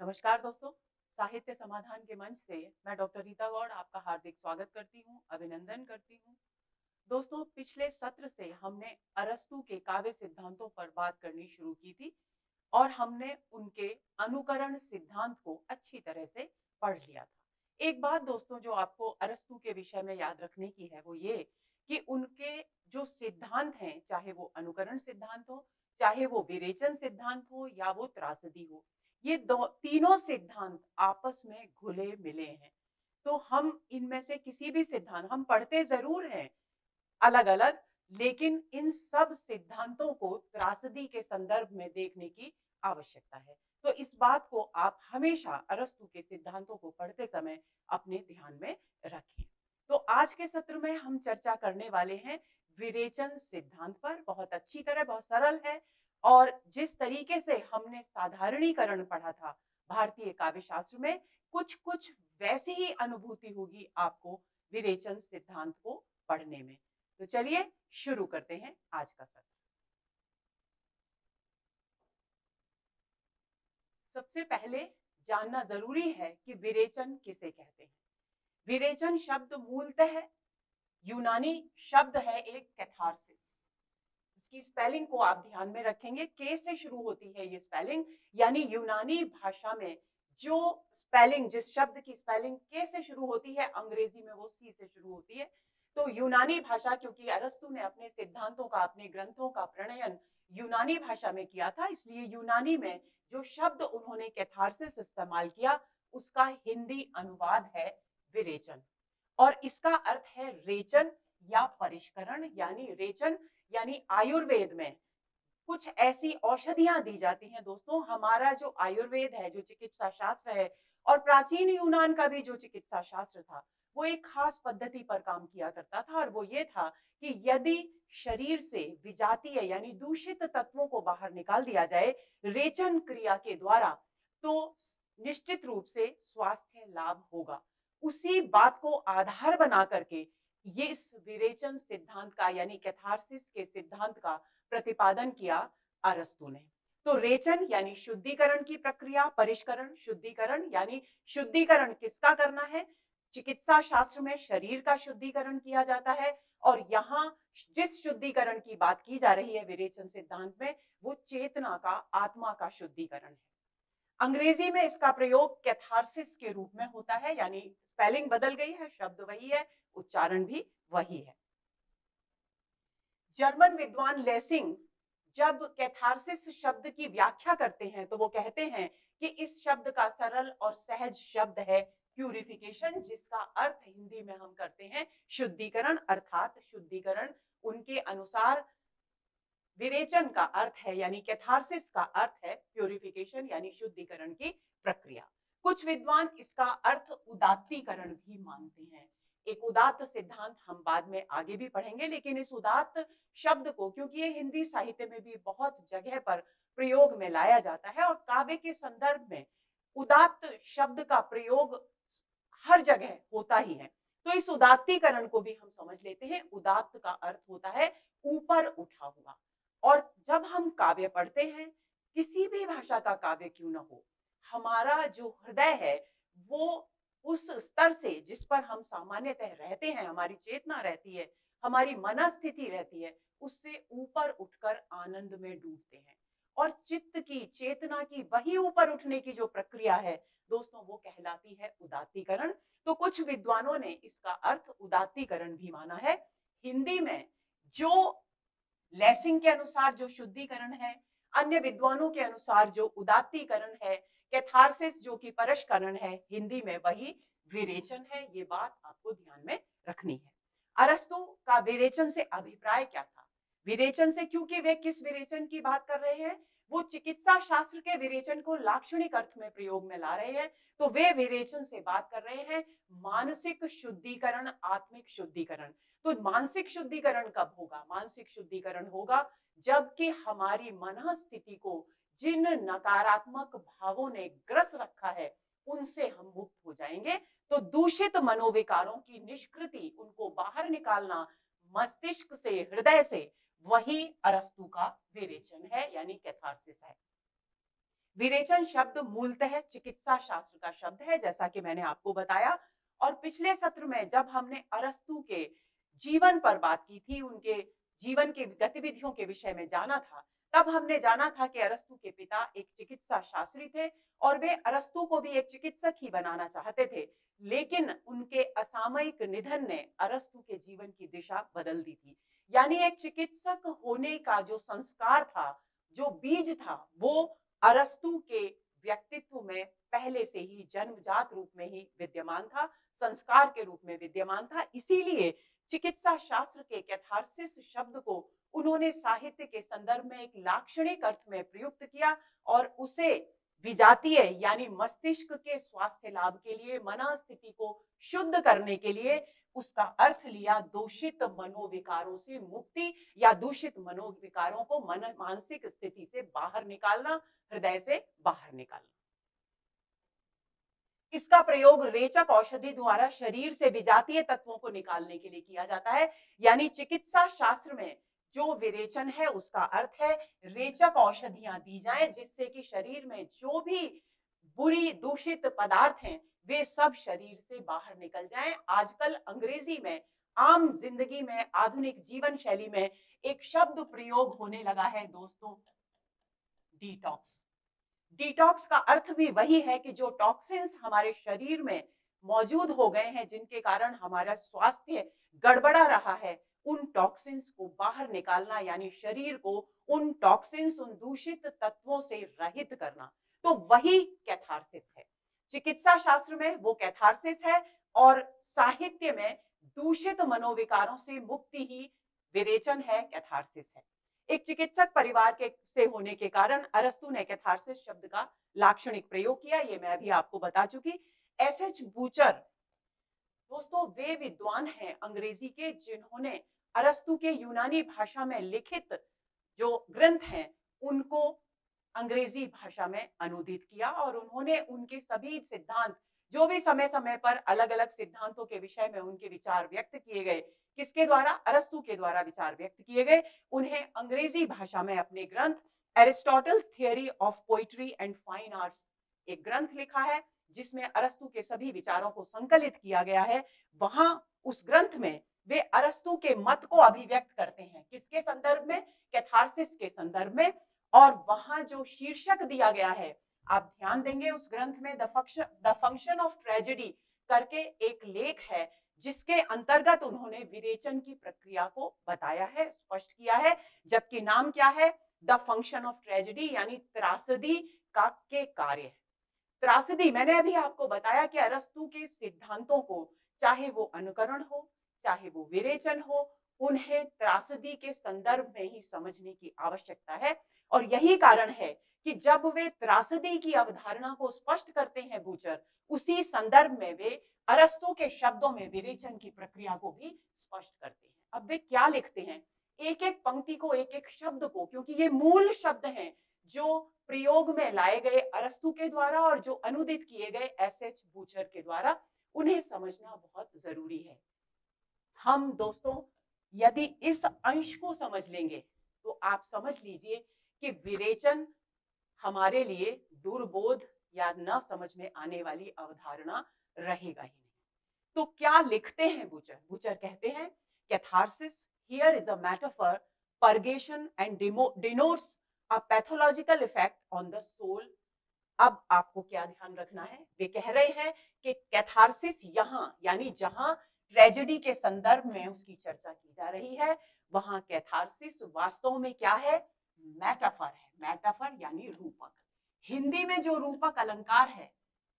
नमस्कार दोस्तों, साहित्य समाधान के मंच से मैं डॉक्टर रीता गौड़ आपका हार्दिक स्वागत करती हूँ, अभिनंदन करती हूँ। दोस्तों, पिछले सत्र से हमने अरस्तू के काव्य सिद्धांतों पर बात करनी शुरू की थी और हमने उनके अनुकरण सिद्धांत को अच्छी तरह से पढ़ लिया था। एक बात दोस्तों जो आपको अरस्तू के विषय में याद रखने की है वो ये कि उनके जो सिद्धांत हैं, चाहे वो अनुकरण सिद्धांत हो, चाहे वो विरेचन सिद्धांत हो या वो त्रासदी हो, ये दो तीनों सिद्धांत आपस में घुले मिले हैं। तो हम इनमें से किसी भी सिद्धांत हम पढ़ते जरूर हैं अलग-अलग, लेकिन इन सब सिद्धांतों को त्रासदी के संदर्भ में देखने की आवश्यकता है। तो इस बात को आप हमेशा अरस्तू के सिद्धांतों को पढ़ते समय अपने ध्यान में रखें। तो आज के सत्र में हम चर्चा करने वाले हैं विरेचन सिद्धांत पर। बहुत अच्छी तरह, बहुत सरल है और जिस तरीके से हमने साधारणीकरण पढ़ा था भारतीय काव्य शास्त्र में, कुछ-कुछ वैसी ही अनुभूति होगी आपको विरेचन सिद्धांत को पढ़ने में। तो चलिए शुरू करते हैं आज का सत्र। सबसे पहले जानना जरूरी है कि विरेचन किसे कहते हैं। विरेचन शब्द मूलतः यूनानी शब्द है, एक कैथारसिस। इसकी स्पेलिंग को आप ध्यान में रखेंगे, के से शुरू होती है ये स्पेलिंग, यानी यूनानी भाषा में जो स्पेलिंग, जिस शब्द की स्पेलिंग के से शुरू होती है, अंग्रेजी में वो सी से शुरू होती है। तो यूनानी भाषा, क्योंकि अरस्तु ने अपने सिद्धांतों का, अपने ग्रंथों का प्रणयन यूनानी भाषा में किया था, इसलिए यूनानी में जो शब्द उन्होंने कैथारसिस इस्तेमाल किया उसका हिंदी अनुवाद है विरेचन। और इसका अर्थ है रेचन या परिष्करण। यानी रेचन यानी आयुर्वेद में कुछ ऐसी औषधियां दी जाती हैं दोस्तों। हमारा जो आयुर्वेद है, जो चिकित्सा शास्त्र है, और प्राचीन यूनान का भी जो चिकित्सा शास्त्र था, वो एक खास पद्धति पर काम किया करता था और वो ये था कि यदि शरीर से विजातीय यानी दूषित तत्वों को बाहर निकाल दिया जाए रेचन क्रिया के द्वारा, तो निश्चित रूप से स्वास्थ्य लाभ होगा। उसी बात को आधार बना करके ये इस विरेचन सिद्धांत का यानी कैथारसिस के सिद्धांत का प्रतिपादन किया अरस्तु ने। तो रेचन यानी शुद्धिकरण की प्रक्रिया, परिष्करण, शुद्धिकरण यानी शुद्धिकरण किसका करना है? चिकित्सा शास्त्र में शरीर का शुद्धिकरण किया जाता है और यहाँ जिस शुद्धिकरण की बात की जा रही है विरेचन सिद्धांत में, वो चेतना का, आत्मा का शुद्धिकरण है। अंग्रेजी में इसका प्रयोग कैथारसिस के रूप में होता है, यानी स्पेलिंग बदल गई है, शब्द वही है, उच्चारण भी वही है। जर्मन विद्वान लेसिंग जब कैथारसिस शब्द की व्याख्या करते हैं तो वो कहते हैं कि इस शब्द का सरल और सहज शब्द है प्यूरिफिकेशन, जिसका अर्थ हिंदी में हम करते हैं शुद्धिकरण, अर्थात शुद्धिकरण। उनके अनुसार विरेचन का अर्थ है यानी कैथारसिस का अर्थ है प्यूरिफिकेशन यानी शुद्धिकरण की प्रक्रिया। कुछ विद्वान इसका अर्थ उदात्तीकरण भी मानते हैं। एक उदात्त सिद्धांत हम बाद में आगे भी पढ़ेंगे, लेकिन इस उदात्त शब्द को, क्योंकि ये हिंदी साहित्य में भी बहुत जगह पर प्रयोग में लाया जाता है और काव्य के संदर्भ में उदात्त शब्द का प्रयोग हर जगह होता ही है, तो इस उदात्तीकरण को भी हम समझ लेते हैं। उदात्त का अर्थ होता है ऊपर उठा हुआ। और जब हम काव्य पढ़ते हैं, किसी भी भाषा का काव्य क्यों ना हो, हमारा जो हृदय है वो उस स्तर से जिस पर हम सामान्यतः रहते हैं, हमारी चेतना रहती है, हमारी मनस्थिति रहती है, उससे ऊपर उठकर आनंद में डूबते हैं। और चित्त की, चेतना की वही ऊपर उठने की जो प्रक्रिया है दोस्तों, वो कहलाती है उदात्तीकरण। तो कुछ विद्वानों ने इसका अर्थ उदात्तीकरण भी माना है। हिंदी में जो लेसिंग के अनुसार जो शुद्धिकरण है, अन्य विद्वानों के अनुसार जो उदात्तीकरण है, कैथारसिस जो कि परिष्करण है, हिंदी में वही विरेचन है। ये बात आपको ध्यान में रखनी है। अरस्तु का विरेचन से अभिप्राय क्या था? विरेचन से, क्योंकि वे किस विरेचन की बात कर रहे हैं, वो चिकित्सा शास्त्र के विरेचन को लाक्षणिक अर्थ में प्रयोग में ला रहे हैं। तो वे विरेचन से बात कर रहे हैं मानसिक शुद्धिकरण, आत्मिक शुद्धिकरण। तो मानसिक शुद्धिकरण कब होगा? मानसिक शुद्धिकरण होगा जबकि हमारी मन स्थिति को जिन नकारात्मक भावों ने ग्रस रखा है उनसे हम मुक्त हो जाएंगे। तो दूषित मनोविकारों की निष्कृति, उनको बाहर निकालना मस्तिष्क से, हृदय से, वही अरस्तु का विरेचन है यानी कैथारसिस है। विरेचन शब्द मूलतः चिकित्सा शास्त्र का शब्द है, जैसा कि मैंने आपको बताया। और पिछले सत्र में जब हमने अरस्तु के जीवन पर बात की थी, उनके जीवन की गतिविधियों के विषय में जाना था, तब हमने जाना था कि अरस्तु के पिता एक चिकित्सा शास्त्री थे और वे अरस्तु को भी एक चिकित्सक ही बनाना चाहते थे, लेकिन उनके असामयिक निधन ने अरस्तु के जीवन की दिशा बदल दी थी। यानी एक चिकित्सक होने का जो संस्कार था, जो बीज था, वो अरस्तु के व्यक्तित्व में पहले से ही जन्मजात रूप में ही विद्यमान था, संस्कार के रूप में विद्यमान था। इसीलिए चिकित्सा शास्त्र के कैथारसिस शब्द को उन्होंने साहित्य के संदर्भ में एक लाक्षणिक अर्थ में प्रयुक्त किया और उसे विजातीय यानी मस्तिष्क के स्वास्थ्य लाभ के लिए, मनस्थिति को शुद्ध करने के लिए उसका अर्थ लिया दूषित मनोविकारों से मुक्ति या दूषित मनोविकारों को मानसिक स्थिति से बाहर निकालना, हृदय से बाहर निकालना। इसका प्रयोग रेचक औषधि द्वारा शरीर से विजातीय तत्वों को निकालने के लिए किया जाता है। यानी चिकित्सा शास्त्र में जो विरेचन है उसका अर्थ है रेचक औषधियां दी जाएं, जिससे कि शरीर में जो भी बुरी दूषित पदार्थ हैं वे सब शरीर से बाहर निकल जाएं। आजकल अंग्रेजी में, आम जिंदगी में, आधुनिक जीवन शैली में एक शब्द प्रयोग होने लगा है दोस्तों, डिटॉक्स। डिटॉक्स का अर्थ भी वही है कि जो टॉक्सिन्स हमारे शरीर में मौजूद हो गए हैं, जिनके कारण हमारा स्वास्थ्य गड़बड़ा रहा है, उन टॉक्सिन्स को बाहर निकालना, यानी शरीर को उन टॉक्सिन्स, उन दूषित तत्वों से रहित करना। तो वही कैथारसिस है। चिकित्सा शास्त्र में वो कैथारसिस है और साहित्य में दूषित मनोविकारों से मुक्ति ही विरेचन है, कैथारसिस है। एक चिकित्सक परिवार के से होने के कारण अरस्तु ने कैथारसिस शब्द का लाक्षणिक प्रयोग किया, ये मैं भी आपको बता चुकी। एसएच बूचर दोस्तों वे विद्वान हैं अंग्रेजी के जिन्होंने अरस्तु के यूनानी भाषा में लिखित जो ग्रंथ हैं उनको अंग्रेजी भाषा में अनुदित किया और उन्होंने उनके सभी सिद्धांत, जो भी समय समय पर अलग अलग सिद्धांतों के विषय में उनके विचार व्यक्त किए गए, किसके द्वारा? अरस्तु के द्वारा विचार व्यक्त किए गए, उन्हें अंग्रेजी भाषा में अपने ग्रंथ Aristotle's theory of poetry and fine arts एक ग्रंथ लिखा है जिसमें अरस्तु के सभी विचारों को संकलित किया गया है। वहां उस ग्रंथ में वे अरस्तु के मत को अभिव्यक्त करते हैं, किसके संदर्भ में? कैथारसिस के संदर्भ में। और वहां जो शीर्षक दिया गया है, आप ध्यान देंगे उस ग्रंथ में द फंक्शन ऑफ ट्रेजेडी करके एक लेख है, जिसके अंतर्गत उन्होंने विरेचन की प्रक्रिया को बताया है, स्पष्ट किया है। जबकि नाम क्या है? द फंक्शन ऑफ ट्रेजेडी, यानी त्रासदी का के कार्य। त्रासदी, मैंने अभी आपको बताया कि अरस्तु के सिद्धांतों को चाहे वो अनुकरण हो, चाहे वो विरेचन हो, उन्हें त्रासदी के संदर्भ में ही समझने की आवश्यकता है। और यही कारण है कि जब वे त्रासदी की अवधारणा को स्पष्ट करते हैं बूचर, उसी संदर्भ में वे अरस्तु के शब्दों में विरेचन की प्रक्रिया को भी स्पष्ट करते हैं। अब वे क्या लिखते हैं? एक एक पंक्ति को, एक एक शब्द को, क्योंकि ये मूल शब्द हैं जो प्रयोग में लाए गए अरस्तु के द्वारा और जो अनुदित किए गए एसएच बूचर के द्वारा, उन्हें समझना बहुत जरूरी है। हम दोस्तों यदि इस अंश को समझ लेंगे तो आप समझ लीजिए कि विरेचन हमारे लिए दुर्बोध या न समझ में आने वाली अवधारणा रहेगा ही नहीं। तो क्या लिखते हैं बूचर? बूचर कहते हैं catharsis here is a metaphor, purgation and denotes a pathological effect on the soul. अब आपको क्या ध्यान रखना है? वे कह रहे हैं कि कैथारसिस यहां, यानी जहां ट्रेजेडी के संदर्भ में उसकी चर्चा की जा रही है, वहां कैथारसिस वास्तव में क्या है? मेटाफर है। मेटाफर यानी रूपक। हिंदी में जो रूपक अलंकार है,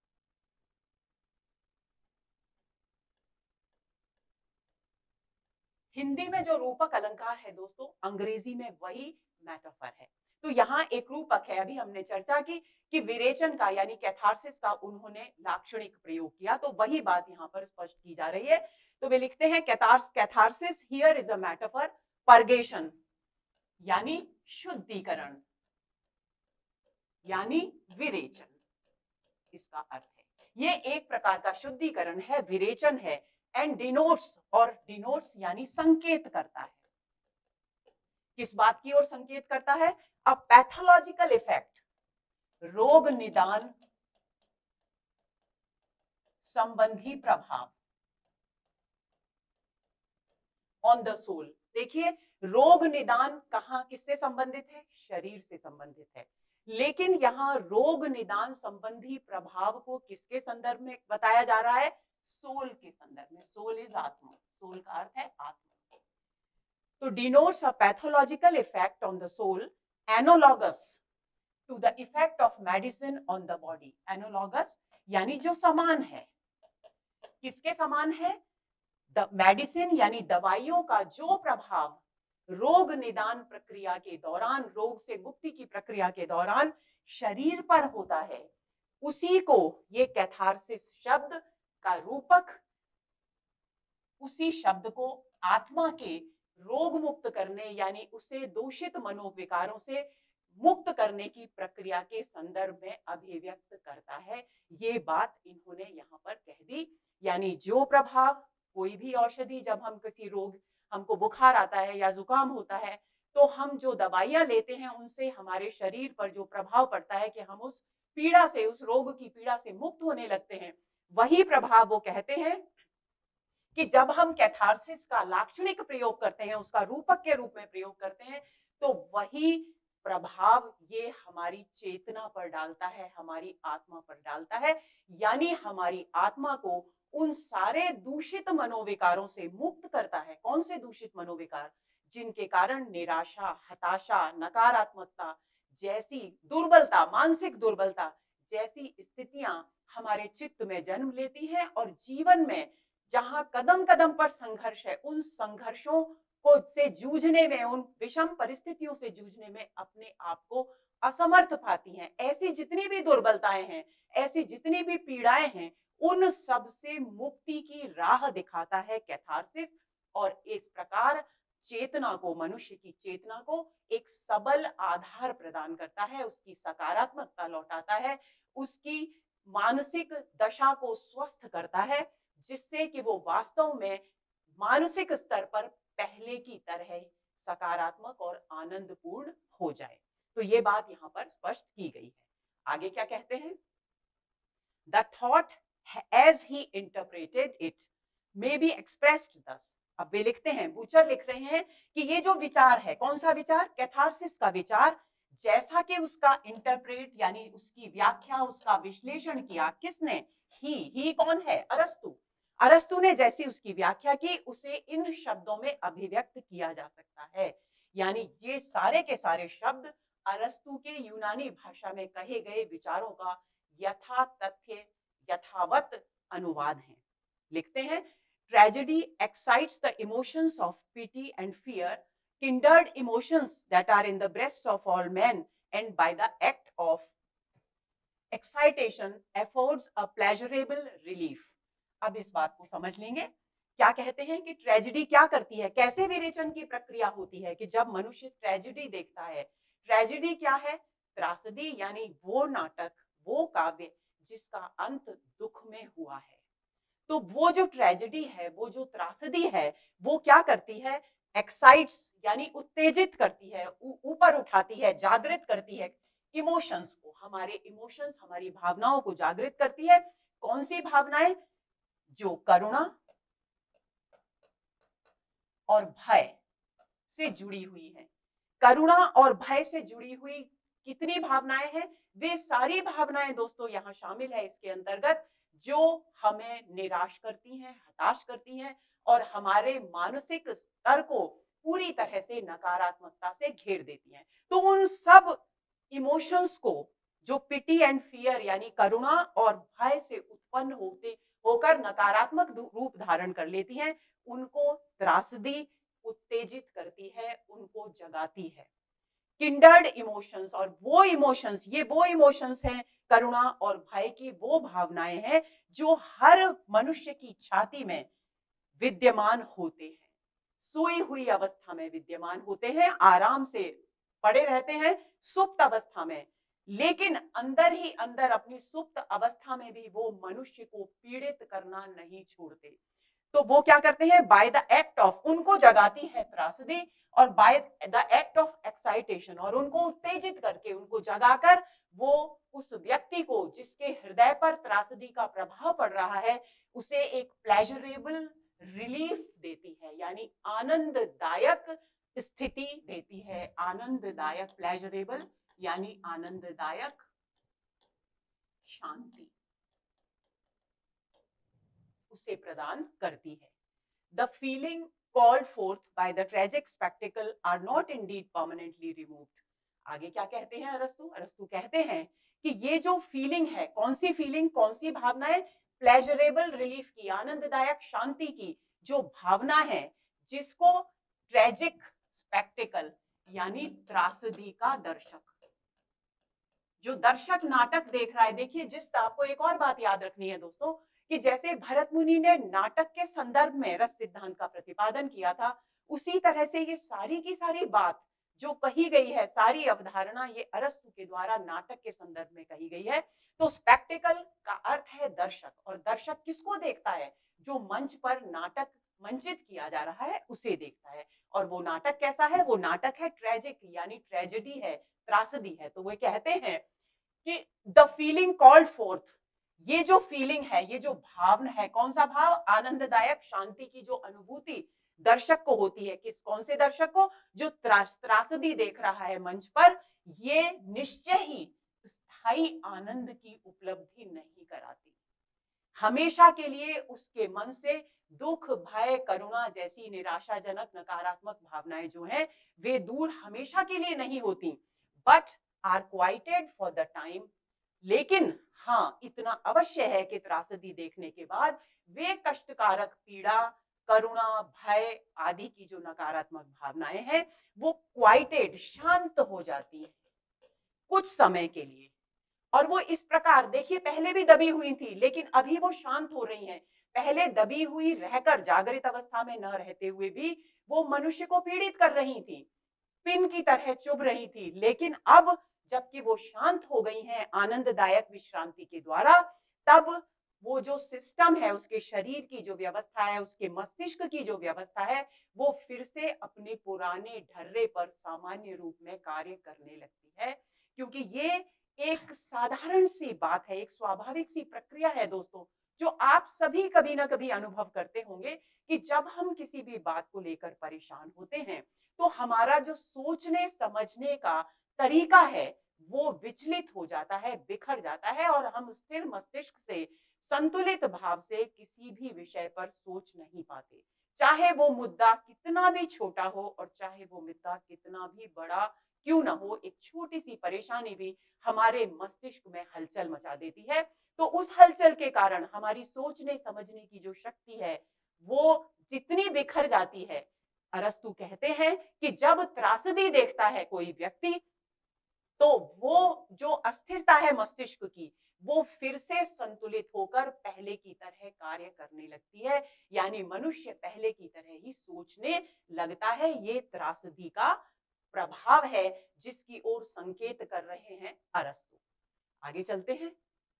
हिंदी में जो रूपक अलंकार है दोस्तों, अंग्रेजी में वही मेटाफर है। तो यहाँ एक रूपक है, अभी हमने चर्चा की कि विरेचन का यानी कैथारसिस का उन्होंने लाक्षणिक प्रयोग किया, तो वही बात यहाँ पर स्पष्ट की जा रही है। तो वे लिखते हैं catharsis here is a metaphor, purgation यानी शुद्धिकरण यानी विरेचन, इसका अर्थ है ये एक प्रकार का शुद्धिकरण है, विरेचन है। एंड डिनोट्स, और डिनोट्स यानी संकेत करता है। किस बात की ओर संकेत करता है? अ पैथोलॉजिकल इफेक्ट रोग निदान संबंधी प्रभाव ऑन द सोल। देखिए, रोग निदान कहाँ किससे संबंधित है? शरीर से संबंधित है। लेकिन यहाँ रोग निदान संबंधी प्रभाव को किसके संदर्भ में बताया जा रहा है? सोल के संदर्भ में। सोल इज आत्मा, सोल का अर्थ है आत्मा। तो denotes a pathological effect on the soul analogous to the effect of medicine on the body. Analogous यानी जो समान है। किसके समान है? मेडिसिन यानी दवाइयों का जो प्रभाव रोग निदान प्रक्रिया के दौरान, रोग से मुक्ति की प्रक्रिया के दौरान शरीर पर होता है, उसी को ये कैथारसिस शब्द का रूपक, उसी शब्द को आत्मा के रोग मुक्त करने यानी उसे दूषित मनोविकारों से मुक्त करने की प्रक्रिया के संदर्भ में अभिव्यक्त करता है। ये बात इन्होंने यहाँ पर कह दी। यानी जो प्रभाव, कोई भी औषधि, जब हम किसी रोग, हमको बुखार आता है या जुकाम होता है, तो हम जो दवाइयां लेते हैं उनसे हमारे शरीर पर जो प्रभाव पड़ता है कि हम उस पीड़ा से, उस रोग की पीड़ा से मुक्त होने लगते हैं, वही प्रभाव वो कहते हैं कि जब हम कैथारसिस का लाक्षणिक प्रयोग करते हैं, उसका रूपक के रूप में प्रयोग करते हैं, तो वही प्रभाव ये हमारी चेतना पर डालता है, हमारी आत्मा पर डालता है। यानी हमारी आत्मा को उन सारे दूषित मनोविकारों से मुक्त करता है। कौन से दूषित मनोविकार? जिनके कारण निराशा, हताशा, नकारात्मकता जैसी दुर्बलता, मानसिक दुर्बलता जैसी स्थितियां हमारे चित्त में जन्म लेती हैं और जीवन में जहां कदम कदम पर संघर्ष है, उन संघर्षों को से जूझने में, उन विषम परिस्थितियों से जूझने में अपने आप को असमर्थ पाती हैं। ऐसी जितनी भी दुर्बलताएं हैं, ऐसी जितनी भी पीड़ाएं हैं, उन सब से मुक्ति की राह दिखाता है कैथारसिस। और इस प्रकार चेतना को, मनुष्य की चेतना को एक सबल आधार प्रदान करता है, उसकी सकारात्मकता लौटाता है, उसकी मानसिक दशा को स्वस्थ करता है, जिससे कि वो वास्तव में मानसिक स्तर पर पहले की तरह सकारात्मक और आनंदपूर्ण हो जाए। तो ये बात यहां पर स्पष्ट की गई है। आगे क्या कहते हैं? The thought as he interpreted it may be expressed thus। अब वे लिखते हैं, बूचर लिख रहे हैं कि ये जो विचार है, कौन सा विचार? कैथारसिस का विचार, जैसा कि उसका इंटरप्रेट यानी उसकी व्याख्या, उसका विश्लेषण किया किसने? ही कौन है? अरस्तु। अरस्तु ने जैसी उसकी व्याख्या की, उसे इन शब्दों में अभिव्यक्त किया जा सकता है। यानी ये सारे के सारे शब्द अरस्तु के यूनानी भाषा में कहे गए विचारों का यथा तथ्य, यथावत अनुवाद है। लिखते हैं, tragedy excites the emotions of pity and fear, kindred emotions that are in the breasts of all men, and by the act of excitation affords a pleasurable relief। अब इस बात को समझ लेंगे। क्या कहते हैं कि ट्रेजेडी क्या करती है, कैसे विरेचन की प्रक्रिया होती है कि जब मनुष्य ट्रेजेडी देखता है। ट्रेजेडी क्या है? त्रासदी, यानी वो नाटक, वो काव्य जिसका अंत दुख में हुआ है। तो वो जो ट्रेजेडी है, वो जो त्रासदी है, वो क्या करती है? एक्साइट्स यानी उत्तेजित करती है, ऊपर उठाती है, जागृत करती है इमोशंस को, हमारे इमोशंस, हमारी भावनाओं को जागृत करती है। कौन सी भावनाएं? जो करुणा और भय से जुड़ी हुई है। करुणा और भय से जुड़ी हुई कितनी भावनाएं हैं? वे सारी भावनाएं दोस्तों यहां शामिल है इसके अंतर्गत, जो हमें निराश करती हैं, हताश करती हैं और हमारे मानसिक स्तर को पूरी तरह से नकारात्मकता से घेर देती हैं। तो उन सब इमोशंस को, जो पिटी एंड फियर यानी करुणा और भय से उत्पन्न होकर नकारात्मक रूप धारण कर लेती हैं, उनको त्रासदी उत्तेजित करती है, उनको जगाती है। किंडर्ड इमोशंस, और वो इमोशंस, ये वो इमोशंस हैं, करुणा और भय की वो भावनाएं हैं जो हर मनुष्य की छाती में विद्यमान होते हैं, सोई हुई अवस्था में विद्यमान होते हैं, आराम से पड़े रहते हैं सुप्त अवस्था में, लेकिन अंदर ही अंदर अपनी सुप्त अवस्था में भी वो मनुष्य को पीड़ित करना नहीं छोड़ते। तो वो क्या करते हैं? बाय द एक्ट ऑफ, उनको जगाती है त्रासदी, और by the act of excitation, और उनको उत्तेजित करके, उनको जगाकर वो उस व्यक्ति को जिसके हृदय पर त्रासदी का प्रभाव पड़ रहा है उसे एक प्लेजरेबल रिलीफ देती है, यानी आनंददायक स्थिति देती है। आनंददायक, प्लेजरेबल यानी आनंददायक शांति उसे प्रदान करती है। The feeling called forth by the tragic spectacle are not indeed permanently removed. आगे क्या कहते हैं अरस्तु? अरस्तु कहते हैं कि ये जो फीलिंग है, कौन सी फीलिंग, कौन सी भावना है? प्लेजरेबल रिलीफ की, आनंददायक शांति की जो भावना है, जिसको ट्रेजिक स्पेक्टिकल यानी त्रासदी का दर्शक, जो दर्शक नाटक देख रहा है, देखिए जिस आपको एक और बात याद रखनी है दोस्तों, कि जैसे भरत मुनि ने नाटक के संदर्भ में रस सिद्धांत का प्रतिपादन किया था, उसी तरह से ये सारी की सारी बात जो कही गई है, सारी अवधारणा ये अरस्तु के द्वारा नाटक के संदर्भ में कही गई है। तो स्पेक्टिकल का अर्थ है दर्शक, और दर्शक किसको देखता है? जो मंच पर नाटक मंचित किया जा रहा है उसे देखता है। और वो नाटक कैसा है? वो नाटक है ट्रेजिक, यानी ट्रेजेडी है, त्रासदी है। तो वे कहते हैं कि द फीलिंग कॉल्ड फोर्थ, ये जो फीलिंग है, ये जो भावना है, कौन सा भाव? आनंददायक शांति की जो अनुभूति दर्शक को होती है, किस, कौन से दर्शक को? जो त्रासदी देख रहा है मंच पर, ये निश्चय ही स्थायी आनंद की उपलब्धि नहीं कराती। हमेशा के लिए उसके मन से दुख, भय, करुणा जैसी निराशाजनक नकारात्मक भावनाएं जो हैं वे दूर हमेशा के लिए नहीं होती, but are quieted for the time. लेकिन हाँ, इतना अवश्य है कि त्रासदी देखने के बाद वे कष्टकारक पीड़ा, करुणा, भय आदि की जो नकारात्मक भावनाएं हैं वो क्वाइटेड, शांत हो जाती है कुछ समय के लिए। और वो इस प्रकार, देखिए पहले भी दबी हुई थी लेकिन अभी वो शांत हो रही हैं। पहले दबी हुई रहकर, जागृत अवस्था में न रहते हुए भी वो मनुष्य को पीड़ित कर रही थी, पिन की तरह चुभ रही थी, लेकिन अब जबकि वो शांत हो गई हैं आनंददायक विश्रांति के द्वारा, तब वो जो सिस्टम है, उसके शरीर की जो व्यवस्था है, उसके मस्तिष्क की जो व्यवस्था है, वो फिर से अपने पुराने ढर्रे पर सामान्य रूप में कार्य करने लगती है। क्योंकि ये एक साधारण सी बात है, एक स्वाभाविक सी प्रक्रिया है दोस्तों, जो आप सभी कभी ना कभी अनुभव करते होंगे कि जब हम किसी भी बात को लेकर परेशान होते हैं तो हमारा जो सोचने समझने का तरीका है वो विचलित हो जाता है, बिखर जाता है, और हम स्थिर मस्तिष्क से, संतुलित भाव से किसी भी विषय पर सोच नहीं पाते, चाहे वो मुद्दा कितना भी छोटा हो और चाहे वो मुद्दा कितना भी बड़ा क्यों ना हो। एक छोटी सी परेशानी भी हमारे मस्तिष्क में हलचल मचा देती है। तो उस हलचल के कारण हमारी सोचने समझने की जो शक्ति है वो जितनी बिखर जाती है, अरस्तु कहते हैं कि जब त्रासदी देखता है कोई व्यक्ति, तो वो जो अस्थिरता है मस्तिष्क की, वो फिर से संतुलित होकर पहले की तरह कार्य करने लगती है, यानी मनुष्य पहले की तरह ही सोचने लगता है। ये त्रासदी का प्रभाव है जिसकी ओर संकेत कर रहे हैं अरस्तु। आगे चलते हैं।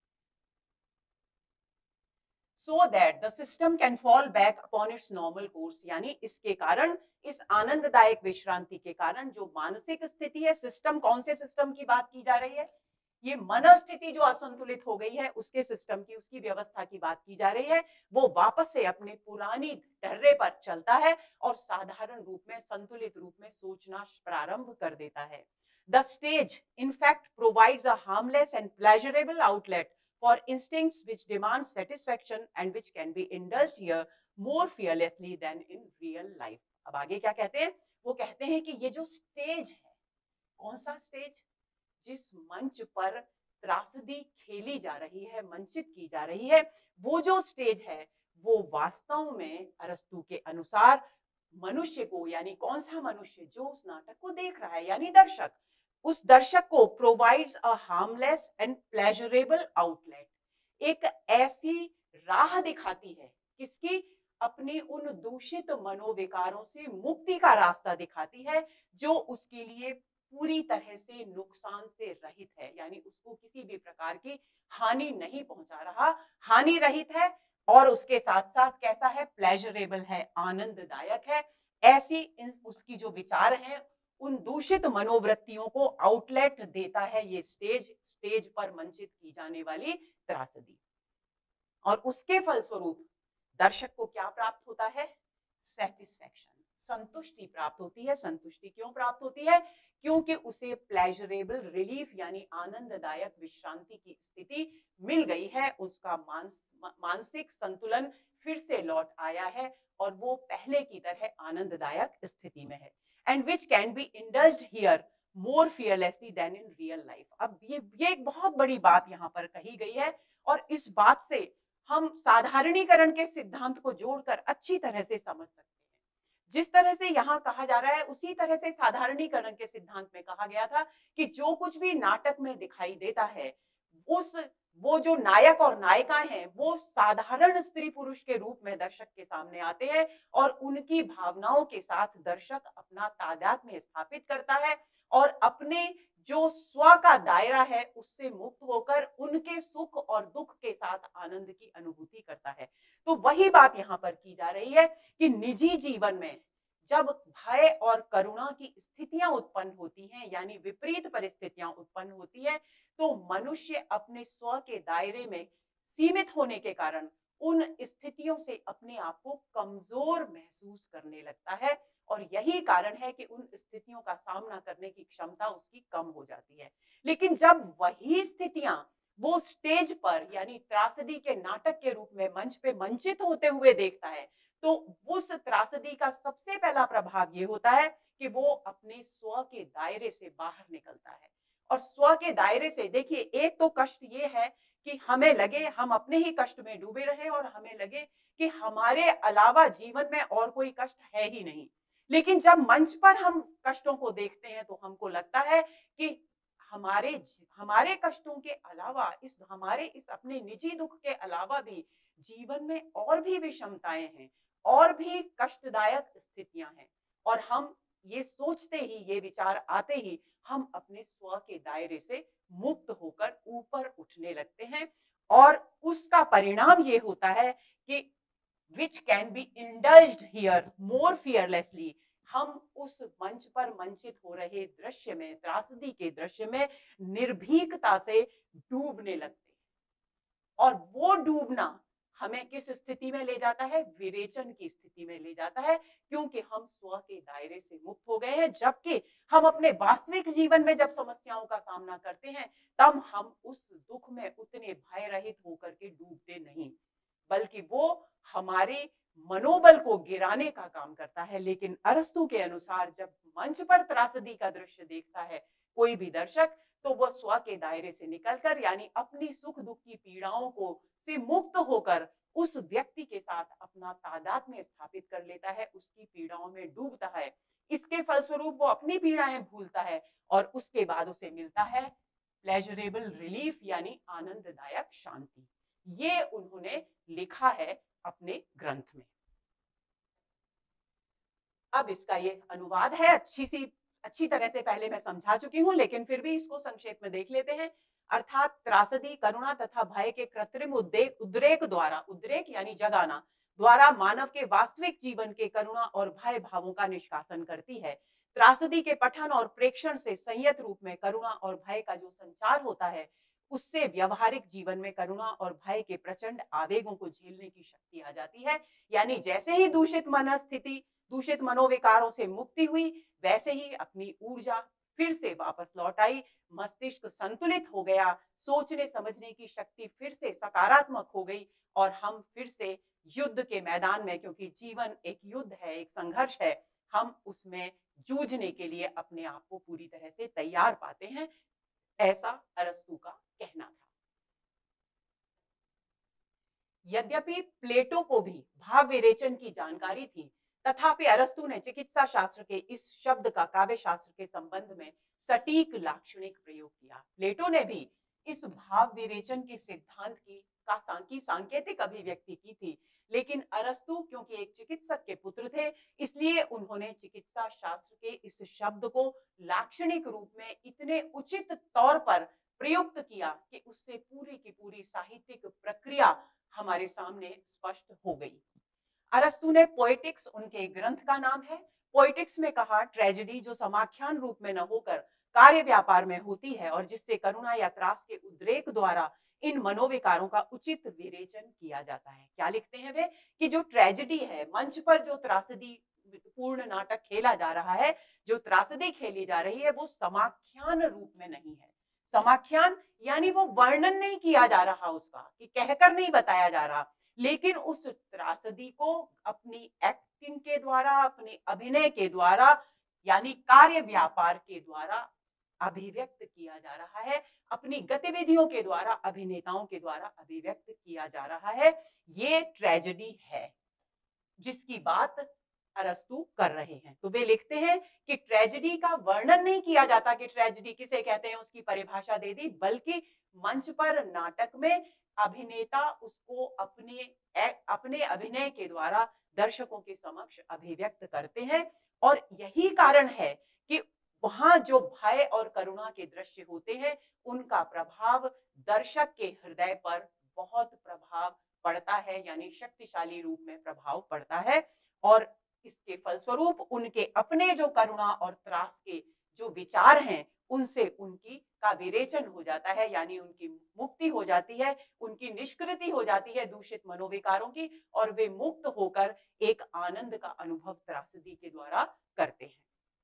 So that the system can fall back upon its normal course, यानी इसके कारण, इस आनंददायक विश्रांति के कारण जो मानसिक स्थिति है, सिस्टम, कौन से सिस्टम की बात की जा रही है? ये मनस्थिति जो असंतुलित हो गई है उसके सिस्टम की, उसकी व्यवस्था की बात की जा रही है। वो वापस से अपने पुरानी ढर्रे पर चलता है और साधारण रूप में, संतुलित रूप में सोचना प्रारंभ कर देता है। The stage in fact provides a harmless and pleasurable outlet for instincts which demand satisfaction and which can be indulged here more fearlessly than in real life। अब आगे क्या कहते हैं? वो कहते हैं कि ये जो स्टेज है, कौन सा स्टेज? जिस मंच पर त्रासदी खेली जा रही है, मंचित की जा रही है, वो जो स्टेज है वो वास्तव में अरस्तु के अनुसार मनुष्य को, यानी कौन सा मनुष्य? जो उस नाटक को देख रहा है, यानी दर्शक, उस दर्शक को provides a harmless and pleasurable outlet, एक ऐसी राह दिखाती है, किसकी? अपनी उन दूषित मनोविकारों से मुक्ति का रास्ता दिखाती है, जो उसके लिए पूरी तरह से नुकसान से रहित है, यानी उसको किसी भी प्रकार की हानि नहीं पहुंचा रहा, हानि रहित है, और उसके साथ साथ कैसा है? प्लेजरेबल है, आनंददायक है। ऐसी उसकी जो विचार हैं उन दूषित मनोवृत्तियों को आउटलेट देता है ये स्टेज पर मंचित की जाने वाली त्रासदी। और उसके फलस्वरूप दर्शक को क्या प्राप्त होता है? सेटिस्फैक्शन, संतुष्टि प्राप्त होती है। संतुष्टि क्यों प्राप्त होती है? क्योंकि उसे प्लेजरेबल रिलीफ यानी आनंददायक विश्रांति की स्थिति मिल गई है। उसका मानसिक संतुलन फिर से लौट आया है और वो पहले की तरह आनंददायक स्थिति में है। And which can be indulged here more fearlessly than in real life. अब ये एक बहुत बड़ी बात यहाँ पर कही गई है और इस बात से हम साधारणीकरण के सिद्धांत को जोड़कर अच्छी तरह से समझ सकते हैं। जिस तरह से यहाँ कहा जा रहा है उसी तरह से साधारणीकरण के सिद्धांत में कहा गया था कि जो कुछ भी नाटक में दिखाई देता है उस वो जो नायक और नायिकाएं हैं वो साधारण स्त्री पुरुष के रूप में दर्शक के सामने आते हैं और उनकी भावनाओं के साथ दर्शक अपना तादात्म्य स्थापित करता है और अपने जो स्व का दायरा है उससे मुक्त होकर उनके सुख और दुख के साथ आनंद की अनुभूति करता है। तो वही बात यहाँ पर की जा रही है कि निजी जीवन में जब भय और करुणा की स्थितियां उत्पन्न होती हैं यानी विपरीत परिस्थितियां उत्पन्न होती है तो मनुष्य अपने स्व के दायरे में सीमित होने के कारण उन स्थितियों से अपने आप को कमजोर महसूस करने लगता है और यही कारण है कि उन स्थितियों का सामना करने की क्षमता उसकी कम हो जाती है। लेकिन जब वही स्थितियां वो स्टेज पर यानी त्रासदी के नाटक के रूप में मंच पे मंचित होते हुए देखता है तो उस त्रासदी का सबसे पहला प्रभाव ये होता है कि वो अपने स्व के दायरे से बाहर निकलता है। और स्व के दायरे से देखिए एक तो कष्ट ये है कि हमें लगे हम अपने ही कष्ट में डूबे रहे और हमें लगे कि हमारे अलावा जीवन में और कोई कष्ट है ही नहीं। लेकिन जब मंच पर हम कष्टों को देखते हैं तो हमको लगता है कि हमारे हमारे कष्टों के अलावा हमारे इस अपने निजी दुख के अलावा भी जीवन में और भी विषमताएं हैं और भी कष्टदायक स्थितियां हैं और हम ये सोचते ही ये विचार आते ही हम अपने स्व के दायरे से मुक्त होकर ऊपर उठने लगते हैं और उसका परिणाम ये होता है कि which can be indulged here more fearlessly। हम उस मंच पर मंचित हो रहे दृश्य में त्रासदी के दृश्य में निर्भीकता से डूबने लगते हैं और वो डूबना हमें किस स्थिति में ले जाता है? विरेचन की स्थिति में ले जाता है क्योंकि हम स्व के दायरे से मुक्त हो गए हैं जबकि हम अपने वास्तविक जीवन में जब समस्याओं का सामना करते हैं तब हम उस दुख में उतने भय रहित होकर के डूबते नहीं बल्कि वो हमारे मनोबल को गिराने का काम करता है। लेकिन अरस्तु के अनुसार जब मंच पर त्रासदी का दृश्य देखता है कोई भी दर्शक तो वह स्व के दायरे से निकलकर यानी अपनी सुख दुख की पीड़ाओं को से मुक्त होकर उस व्यक्ति के साथ अपना तादात्म्य स्थापित कर लेता है, उसकी पीड़ाओं में डूबता है। इसके फलस्वरूप वो अपनी पीड़ाएं भूलता है और उसके बाद उसे मिलता है प्लेजरेबल रिलीफ यानी आनंददायक शांति। ये उन्होंने लिखा है अपने ग्रंथ में। अब इसका ये अनुवाद है अच्छी तरह से पहले मैं समझा चुकी हूं लेकिन फिर भी इसको संक्षेप में देख लेते हैं। अर्थात त्रासदी करुणा तथा भय के कृत्रिम उद्रेक द्वारा उद्रेक यानी जगाना द्वारा मानव के वास्तविक जीवन के करुणा और भय भावों का निष्कासन करती है। त्रासदी के पठन और प्रेक्षण से संयत रूप में करुणा और भय का जो संचार होता है उससे व्यवहारिक जीवन में करुणा और भय के प्रचंड आवेगों को झेलने की शक्ति आ जाती है। यानी जैसे ही दूषित मनोविकारों से मुक्ति हुई वैसे ही अपनी ऊर्जा फिर से वापस लौट आई, मस्तिष्क संतुलित हो गया, सोचने समझने की शक्ति फिर से सकारात्मक हो गई और हम फिर से युद्ध के मैदान में, क्योंकि जीवन एक युद्ध है, एक संघर्ष है, हम उसमें जूझने के लिए अपने आप को पूरी तरह से तैयार पाते हैं। ऐसा अरस्तु का कहना था। यद्यपि प्लेटो को भी भाव विरेचन की जानकारी थी तथापि अरस्तु ने चिकित्सा शास्त्र के इस शब्द का काव्य शास्त्र के संबंध में सटीक लाक्षणिक प्रयोग किया। प्लेटो ने भी इस भाव विरेचन के सिद्धांत की सांकेतिक अभिव्यक्ति की थी लेकिन अरस्तु क्योंकि एक चिकित्सक के पुत्र थे इसलिए उन्होंने चिकित्सा शास्त्र के इस शब्द को लाक्षणिक रूप में इतने उचित तौर पर प्रयुक्त किया कि उससे पूरी की पूरी साहित्यिक प्रक्रिया हमारे सामने स्पष्ट हो गई। अरस्तु ने पोएटिक्स उनके ग्रंथ का नाम है। पोएटिक्स में कहा ट्रेजेडी जो समाख्यान रूप में न होकर कार्य व्यापार में होती है और जिससे करुणा या त्रास के उद्रेक द्वारा इन मनोविकारों का उचित विरेचन किया जाता है। क्या लिखते हैं वे कि जो ट्रेजेडी है, मंच पर जो त्रासदी पूर्ण नाटक खेला जा रहा है, जो त्रासदी खेली जा रही है, वो समाख्यान रूप में नहीं है। समाख्यान यानी वो वर्णन नहीं किया जा रहा उसका, कि कहकर नहीं बताया जा रहा, लेकिन उस त्रासदी को अपनी एक्टिंग के द्वारा, अपने अभिनय के द्वारा, यानी कार्य व्यापार के द्वारा अभिव्यक्त किया जा रहा है, अपनी गतिविधियों के द्वारा, अभिनेताओं के द्वारा अभिव्यक्त किया जा रहा है। ये ट्रेजेडी है जिसकी बात अरस्तु कर रहे हैं। तो वे लिखते हैं कि ट्रेजेडी का वर्णन नहीं किया जाता कि ट्रेजेडी किसे कहते हैं, उसकी परिभाषा दे दी, बल्कि मंच पर नाटक में अभिनेता उसको अपने अभिनय के द्वारा दर्शकों के समक्ष अभिव्यक्त करते हैं। और यही कारण है कि वहां जो भय और करुणा के दृश्य होते हैं, उनका प्रभाव दर्शक के हृदय पर बहुत प्रभाव पड़ता है, यानी शक्तिशाली रूप में प्रभाव पड़ता है। और इसके फलस्वरूप उनके अपने जो करुणा और त्रास के जो विचार हैं, उनसे उनकी का विरेचन हो जाता है, यानी उनकी मुक्ति हो जाती है, उनकी निष्कृति हो जाती है दूषित मनोविकारों की, और वे मुक्त होकर एक आनंद का अनुभव त्रासदी के द्वारा करते हैं।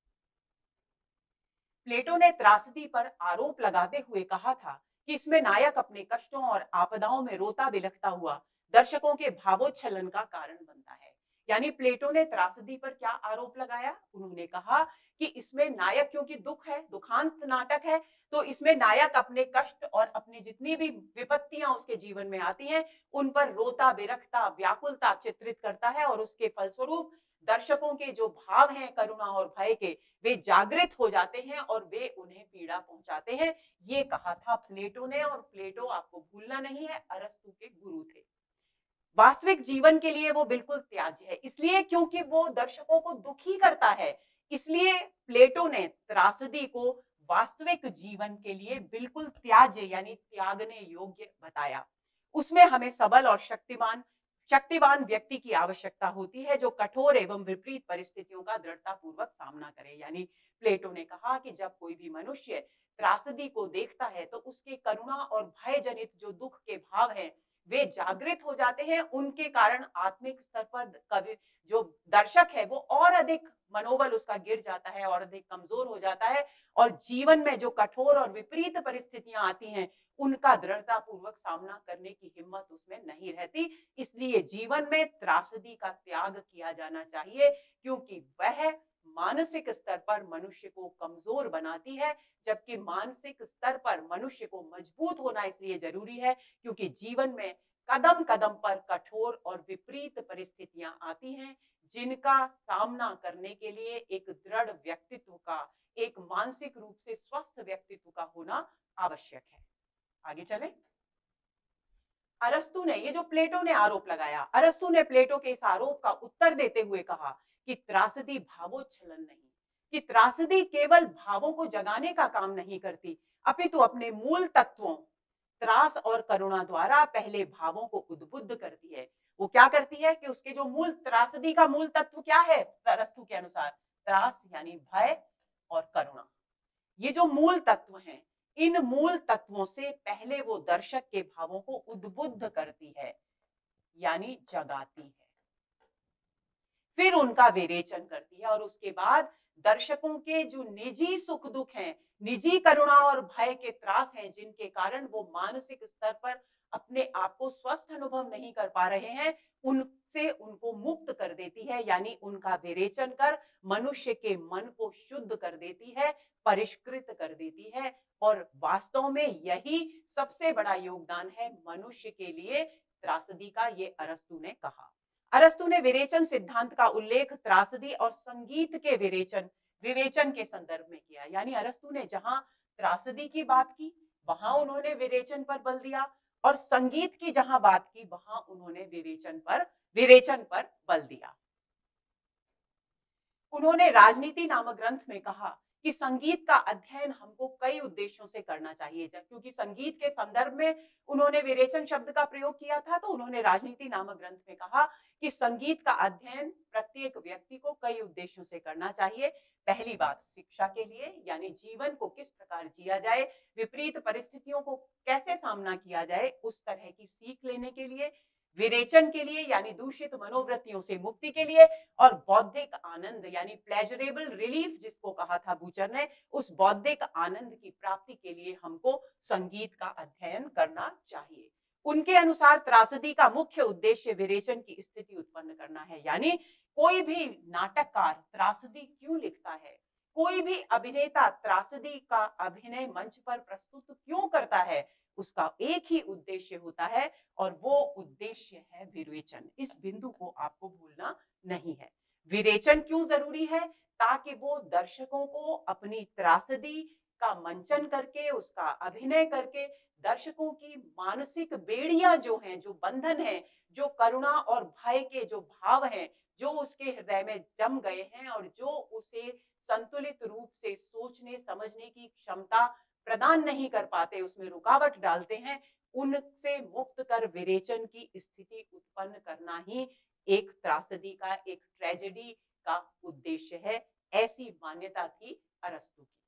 प्लेटो ने त्रासदी पर आरोप लगाते हुए कहा था कि इसमें नायक अपने कष्टों और आपदाओं में रोता बिलखता हुआ दर्शकों के भावोच्छलन का कारण बनता है। यानी प्लेटो ने त्रासदी पर क्या आरोप लगाया? उन्होंने कहा कि इसमें नायक, क्योंकि दुख है, दुखांत नाटक है, तो इसमें नायक अपने कष्ट और अपनी जितनी भी विपत्तियां उसके जीवन में आती हैं, उन पर रोता बिलखता, व्याकुलता चित्रित करता है, और उसके फलस्वरूप दर्शकों के जो भाव हैं करुणा और भय के, वे जागृत हो जाते हैं और वे उन्हें पीड़ा पहुंचाते हैं। ये कहा था प्लेटो ने, और प्लेटो, आपको भूलना नहीं है, अरस्तु के गुरु थे। वास्तविक जीवन के लिए वो बिल्कुल त्याज्य है, इसलिए क्योंकि वो दर्शकों को दुखी करता है, इसलिए प्लेटो ने त्रासदी को वास्तविक जीवन के लिए बिल्कुल त्याज्य यानी त्यागने योग्य बताया। उसमें हमें सबल और शक्तिवान व्यक्ति की आवश्यकता होती है जो कठोर एवं विपरीत परिस्थितियों का दृढ़तापूर्वक सामना करे। यानी प्लेटो ने कहा कि जब कोई भी मनुष्य त्रासदी को देखता है तो उसके करुणा और भय जनित जो दुख के भाव हैं, वे जागृत हो जाते हैं। उनके कारण आत्मिक स्तर पर कवि जो दर्शक है वो और अधिक मनोबल उसका गिर जाता है और अधिक कमजोर हो जाता है, और जीवन में जो कठोर और विपरीत परिस्थितियां आती हैं, उनका दृढ़ता पूर्वक सामना करने की हिम्मत उसमें नहीं रहती। इसलिए जीवन में त्रासदी का त्याग किया जाना चाहिए, क्योंकि वह मानसिक स्तर पर मनुष्य को कमजोर बनाती है, जबकि मानसिक स्तर पर मनुष्य को मजबूत होना इसलिए जरूरी है क्योंकि जीवन में कदम कदम पर कठोर और विपरीत परिस्थितियां आती हैं, जिनका सामना करने के लिए एक दृढ़ व्यक्तित्व का, एक मानसिक रूप से स्वस्थ व्यक्तित्व का होना आवश्यक है। आगे चलें। अरस्तु ने, ये जो प्लेटो ने आरोप लगाया, अरस्तु ने प्लेटो के इस आरोप का उत्तर देते हुए कहा कि त्रासदी भावोच्छलन नहीं, कि त्रासदी केवल भावों को जगाने का काम नहीं करती, अपितु अपने मूल तत्वों त्रास और करुणा द्वारा पहले भावों को उद्बुद्ध करती है। वो क्या करती है कि उसके जो मूल, त्रासदी का मूल तत्व क्या है अरस्तु के अनुसार? त्रास यानी भय और करुणा। ये जो मूल तत्व हैं, इन मूल तत्वों से पहले वो दर्शक के भावों को उद्बुद्ध करती है, यानी जगाती है, फिर उनका विरेचन करती है, और उसके बाद दर्शकों के जो निजी सुख दुख हैं, निजी करुणा और भय के त्रास हैं, जिनके कारण वो मानसिक स्तर पर अपने आप को स्वस्थ अनुभव नहीं कर पा रहे हैं, उनसे उनको मुक्त कर देती है, यानी उनका विरेचन कर मनुष्य के मन को शुद्ध कर देती है, परिष्कृत कर देती है। और वास्तव में यही सबसे बड़ा योगदान है मनुष्य के लिए त्रासदी का, ये अरस्तु ने कहा। अरस्तु ने विरेचन सिद्धांत का उल्लेख त्रासदी और संगीत के विवेचन के संदर्भ में किया। यानी अरस्तु ने जहां त्रासदी की बात की, वहां उन्होंने विरेचन पर बल दिया, और संगीत की जहां बात की, वहां उन्होंने विरेचन पर बल दिया। उन्होंने राजनीति नामक ग्रंथ में कहा कि संगीत का अध्ययन हमको कई उद्देश्यों से करना चाहिए, क्योंकि संगीत के संदर्भ में उन्होंने विरेचन शब्द का प्रयोग किया था, तो उन्होंने राजनीति नामक ग्रंथ में कहा कि संगीत का अध्ययन प्रत्येक व्यक्ति को कई उद्देश्यों से करना चाहिए। पहली बात, शिक्षा के लिए, यानी जीवन को किस प्रकार जिया जाए, विपरीत परिस्थितियों को कैसे सामना किया जाए, उस तरह की सीख लेने के लिए, विरेचन के लिए यानी दूषित मनोवृत्तियों से मुक्ति के लिए, और बौद्धिक आनंद यानी प्लेजरेबल रिलीफ जिसको कहा था बूचर ने, उस बौद्धिक आनंद की प्राप्ति के लिए हमको संगीत का अध्ययन करना चाहिए। उनके अनुसार त्रासदी का मुख्य उद्देश्य विरेचन की स्थिति उत्पन्न करना है, यानी कोई भी नाटककार त्रासदी क्यों लिखता है, कोई भी अभिनेता त्रासदी का अभिनय मंच पर प्रस्तुत क्यों करता है, उसका एक ही उद्देश्य होता है और वो उद्देश्य है विरेचन। इस बिंदु को आपको भूलना नहीं है। विरेचन क्यों जरूरी है? ताकि वो दर्शकों को अपनी त्रासदी का मंचन करके, उसका अभिनय करके दर्शकों की मानसिक बेड़ियां जो हैं, जो बंधन है, जो करुणा और भय के जो भाव हैं, जो उसके हृदय में जम गए हैं और जो उसे संतुलित रूप से सोचने समझने की क्षमता प्रदान नहीं कर पाते, उसमें रुकावट डालते हैं, उनसे मुक्त कर विरेचन की स्थिति उत्पन्न करना ही एक त्रासदी का, एक ट्रेजेडी का उद्देश्य है। ऐसी मान्यता थी अरस्तु की।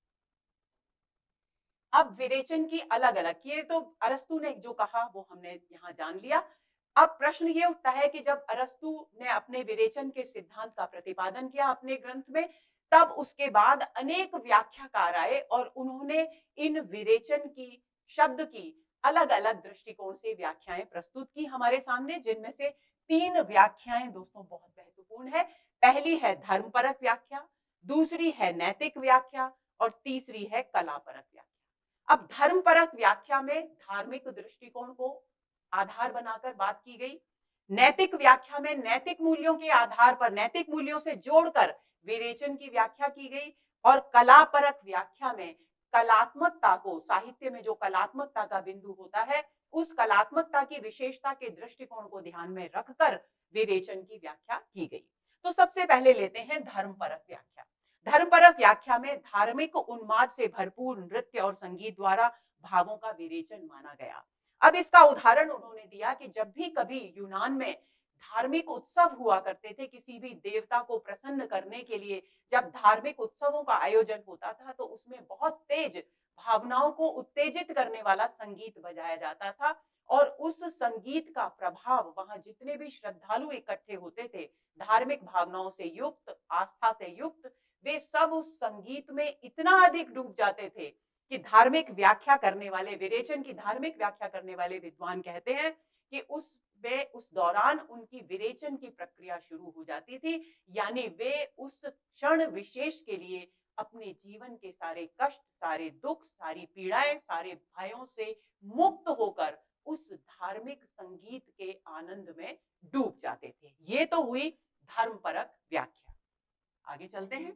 अब विरेचन की अलग अलग, ये तो अरस्तु ने जो कहा वो हमने यहाँ जान लिया। अब प्रश्न ये उठता है कि जब अरस्तु ने अपने विरेचन के सिद्धांत का प्रतिपादन किया अपने ग्रंथ में, तब उसके बाद अनेक व्याख्याकार आए और उन्होंने इन विरेचन की शब्द की अलग अलग दृष्टिकोण से व्याख्याएं प्रस्तुत की हमारे सामने, जिनमें से 3 व्याख्याएं दोस्तों बहुत महत्वपूर्ण है। पहली है धर्मपरक व्याख्या, दूसरी है नैतिक व्याख्या और तीसरी है कलापरक व्याख्या। अब धर्मपरक व्याख्या में धार्मिक दृष्टिकोण को आधार बनाकर बात की गई, नैतिक व्याख्या में नैतिक मूल्यों के आधार पर, नैतिक मूल्यों से जोड़कर विरेचन की व्याख्या की गई, और कलापरक व्याख्या में कलात्मकता को, साहित्य में जो कलात्मकता का बिंदु होता है, उस कलात्मकता की विशेषता के दृष्टिकोण को ध्यान में रखकर विरेचन की व्याख्या की गई। तो सबसे पहले लेते हैं धर्मपरक व्याख्या। धर्मपरक व्याख्या में धार्मिक उन्माद से भरपूर नृत्य और संगीत द्वारा भावों का विरेचन माना गया। अब इसका उदाहरण उन्होंने दिया कि जब भी कभी यूनान में धार्मिक उत्सव हुआ करते थे, किसी भी देवता को प्रसन्न करने के लिए जब धार्मिक उत्सवों का आयोजन होता था, तो उसमें बहुत तेज भावनाओं को उत्तेजित करने वाला संगीत बजाया जाता था, और उस संगीत का प्रभाव वहां जितने भी श्रद्धालु इकट्ठे होते थे, धार्मिक भावनाओं से युक्त, आस्था से युक्त, वे सब उस संगीत में इतना अधिक डूब जाते थे कि धार्मिक व्याख्या करने वाले, विरेचन की धार्मिक व्याख्या करने वाले विद्वान कहते हैं कि उस दौरान उनकी विरेचन की प्रक्रिया शुरू हो जाती थी, यानी वे उस क्षण विशेष के लिए अपने जीवन के सारे कष्ट, सारे दुख, सारी पीड़ाएं, सारे भयों से मुक्त होकर उस धार्मिक संगीत के आनंद में डूब जाते थे। ये तो हुई धर्मपरक व्याख्या। आगे चलते हैं।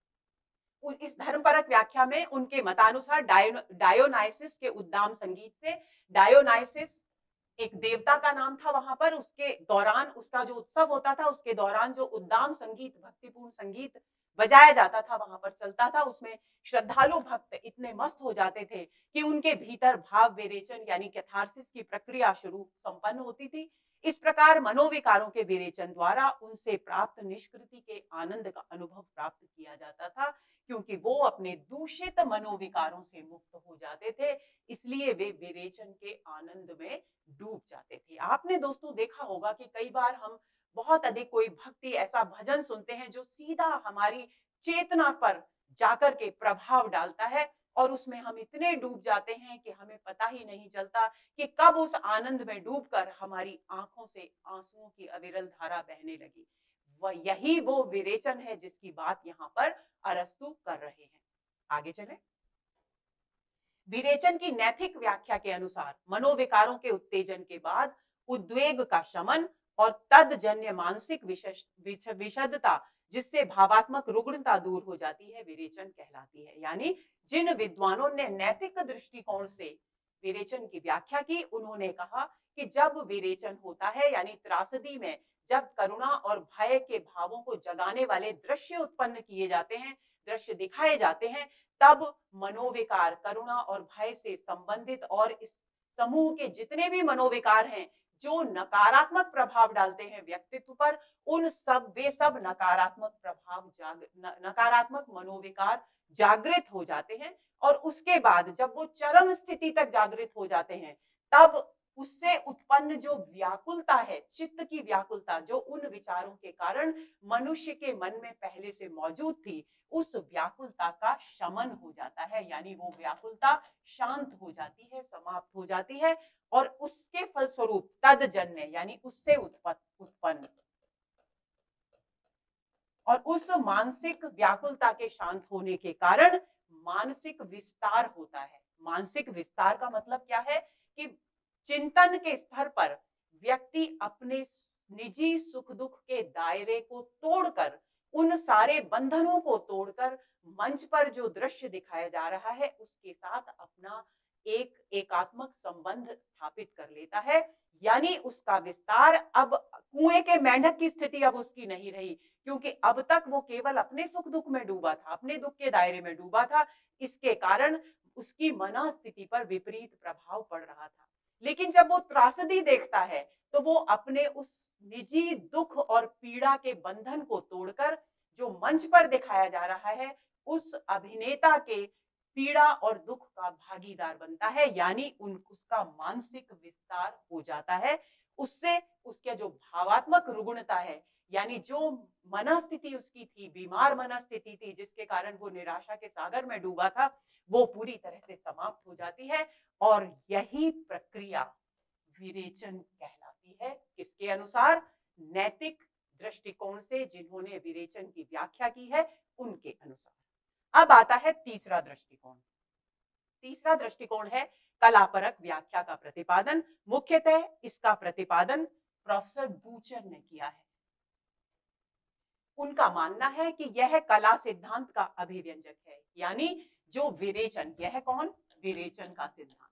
इस धर्मपरक व्याख्या में उनके मतानुसार डायोनाइसिस के उद्दाम संगीत से, डायोनाइसिस एक देवता का नाम था वहां पर, उसके दौरान, उसका जो उत्सव होता था उसके दौरान जो उद्दाम संगीत, भक्तिपूर्ण संगीत बजाया जाता था, वहां पर चलता था, उसमें श्रद्धालु भक्त इतने मस्त हो जाते थे कि उनके भीतर भाव विरेचन यानी कैथारसिस की प्रक्रिया शुरू संपन्न होती थी। इस प्रकार मनोविकारों के विरेचन द्वारा उनसे प्राप्त निष्कृति के आनंद का अनुभव प्राप्त किया जाता था, क्योंकि वो अपने दूषित मनोविकारों से मुक्त हो जाते थे, इसलिए वे विरेचन के आनंद में डूब जाते थे। आपने दोस्तों देखा होगा कि कई बार हम बहुत अधिक कोई भक्ति, ऐसा भजन सुनते हैं जो सीधा हमारी चेतना पर जाकर के प्रभाव डालता है, और उसमें हम इतने डूब जाते हैं कि हमें पता ही नहीं चलता कि कब उस आनंद में डूबकर हमारी आंखों से आंसुओं की अविरल धारा बहने लगी। वह यही वो विरेचन है जिसकी बात यहाँ पर अरस्तु कर रहे हैं। आगे चलें। विरेचन की नैतिक व्याख्या के अनुसार मनोविकारों के उत्तेजन के बाद उद्वेग का शमन और तदजन्य मानसिक विषदता, जिससे भावात्मक रुग्णता दूर हो जाती है, विरेचन कहलाती है। यानी जिन विद्वानों ने नैतिक दृष्टिकोण से विरेचन की व्याख्या की, उन्होंने कहा कि जब विरेचन होता है, यानी त्रासदी में जब करुणा और भय के भावों को जगाने वाले दृश्य उत्पन्न किए जाते हैं, दृश्य दिखाए जाते हैं, तब मनोविकार करुणा और भय से संबंधित और इस समूह के जितने भी मनोविकार हैं जो नकारात्मक प्रभाव डालते हैं व्यक्तित्व पर, उन सब वे सब नकारात्मक प्रभाव नकारात्मक मनोविकार जागृत हो जाते हैं। और उसके बाद जब वो चरम स्थिति तक जागृत हो जाते हैं, तब उससे उत्पन्न जो व्याकुलता है, चित्त की व्याकुलता जो उन विचारों के कारण मनुष्य के मन में पहले से मौजूद थी, उस व्याकुलता का शमन हो जाता है, यानी वो व्याकुलता शांत हो जाती है, समाप्त हो जाती है। और उसके फलस्वरूप तदजन्य यानी उससे उत्पन्न और उस मानसिक व्याकुलता के शांत होने के कारण मानसिक विस्तार होता है। मानसिक विस्तार का मतलब क्या है कि चिंतन के स्तर पर व्यक्ति अपने निजी सुख दुख के दायरे को तोड़कर, उन सारे बंधनों को तोड़कर मंच पर जो दृश्य दिखाया जा रहा है उसके साथ अपना एक एकात्मक संबंध स्थापित कर लेता है। यानी उसका विस्तार अब कुएं के मेंढक की स्थिति अब उसकी नहीं रही, क्योंकि अब तक वो केवल अपने सुख दुख में डूबा था, अपने दुख के दायरे में डूबा था। इसके कारण उसकी मनस्थिति पर विपरीत प्रभाव पड़ रहा था। लेकिन जब वो त्रासदी देखता है तो वो अपने उस निजी दुख और पीड़ा के बंधन को तोड़कर जो मंच पर दिखाया जा रहा है उस अभिनेता के पीड़ा और दुख का भागीदार बनता है, यानी उसका मानसिक विस्तार हो जाता है। उससे उसके जो भावात्मक रुग्णता है, यानी जो मनस्थिति उसकी थी, बीमार मनस्थिति थी जिसके कारण वो निराशा के सागर में डूबा था, वो पूरी तरह से समाप्त हो जाती है। और यही प्रक्रिया विरेचन कहलाती है। किसके अनुसार? नैतिक दृष्टिकोण से जिन्होंने विरेचन की व्याख्या की है उनके अनुसार। अब आता है तीसरा दृष्टिकोण। तीसरा दृष्टिकोण है कलापरक व्याख्या का प्रतिपादन। मुख्यतः इसका प्रतिपादन प्रोफेसर बूचर ने किया है। उनका मानना है कि यह कला सिद्धांत का अभिव्यंजक है, यानी जो विरेचन, यह कौन? विरेचन का सिद्धांत।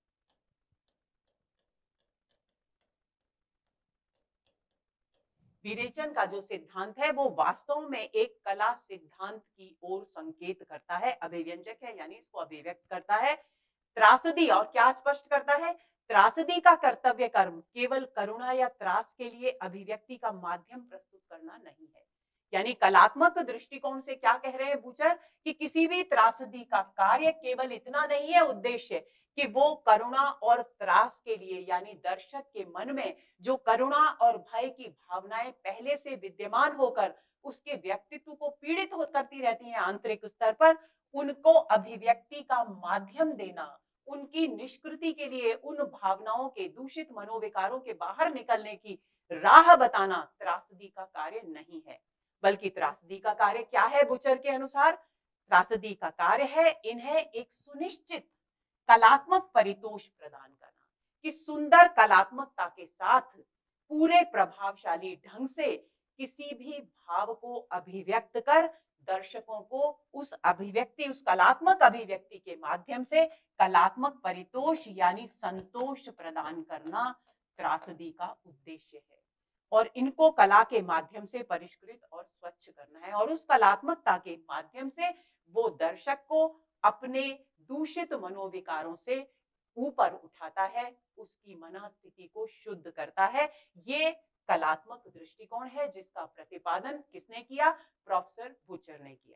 विरेचन का जो सिद्धांत है वो वास्तव में एक कला सिद्धांत की ओर संकेत करता है, अभिव्यंजक है, यानी इसको अभिव्यक्त करता है। त्रासदी और क्या स्पष्ट करता है? त्रासदी का कर्तव्य कर्म केवल करुणा या त्रास के लिए अभिव्यक्ति का माध्यम प्रस्तुत करना नहीं है। यानी कलात्मक दृष्टिकोण से क्या कह रहे हैं बूचर कि किसी भी त्रासदी का कार्य केवल इतना नहीं है उद्देश्य कि वो करुणा और त्रास के लिए, यानी दर्शक के मन में जो करुणा और भय की भावनाएं पहले से विद्यमान होकर उसके व्यक्तित्व को पीड़ित करती रहती हैं आंतरिक स्तर पर, उनको अभिव्यक्ति का माध्यम देना, उनकी निष्कृति के लिए उन भावनाओं के दूषित मनोविकारों के बाहर निकलने की राह बताना त्रासदी का कार्य नहीं है। बल्कि त्रासदी का कार्य क्या है बूचर के अनुसार? त्रासदी का कार्य है इन्हें एक सुनिश्चित कलात्मक परितोष प्रदान करना, कि सुंदर कलात्मकता के साथ पूरे प्रभावशाली ढंग से किसी भी भाव को अभिव्यक्त कर दर्शकों को उस अभिव्यक्ति, उस कलात्मक अभिव्यक्ति के माध्यम से कलात्मक परितोष यानी संतोष प्रदान करना त्रासदी का उद्देश्य है। और इनको कला के माध्यम से परिष्कृत और स्वच्छ करना है, और उस कलात्मकता के माध्यम से वो दर्शक को अपने दूषित मनोविकारों से ऊपर उठाता है, उसकी मनस्थिति को शुद्ध करता है। ये कलात्मक दृष्टिकोण है जिसका प्रतिपादन किसने किया? प्रोफेसर बूचर ने किया।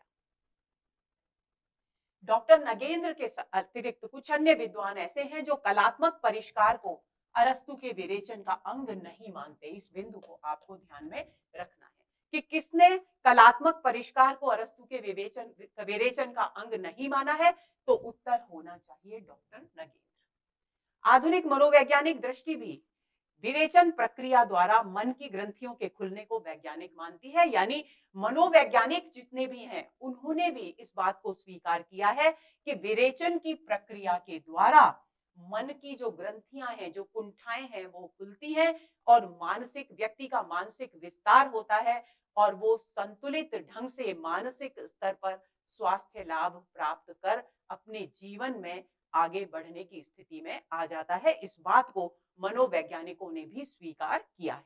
डॉक्टर नगेंद्र के अतिरिक्त कुछ अन्य विद्वान ऐसे हैं जो कलात्मक परिष्कार को अरस्तु के विरेचन का अंग नहीं मानते। इस बिंदु को आपको ध्यान में रखना है कि किसने कलात्मक परिष्कार को अरस्तु के विरेचन का अंग नहीं माना है, तो उत्तर होना चाहिए डॉक्टर नगेंद्र। आधुनिक मनोवैज्ञानिक दृष्टि भी विरेचन प्रक्रिया द्वारा मन की ग्रंथियों के खुलने को वैज्ञानिक मानती है। यानी मनोवैज्ञानिक जितने भी हैं उन्होंने भी इस बात को स्वीकार किया है कि विरेचन की प्रक्रिया के द्वारा मन की जो ग्रंथियां हैं, जो कुंठाएं हैं, वो खुलती हैं और मानसिक व्यक्ति का मानसिक विस्तार होता है और वो संतुलित ढंग से मानसिक स्तर पर स्वास्थ्य लाभ प्राप्त कर अपने जीवन में आगे बढ़ने की स्थिति में आ जाता है। इस बात को मनोवैज्ञानिकों ने भी स्वीकार किया है।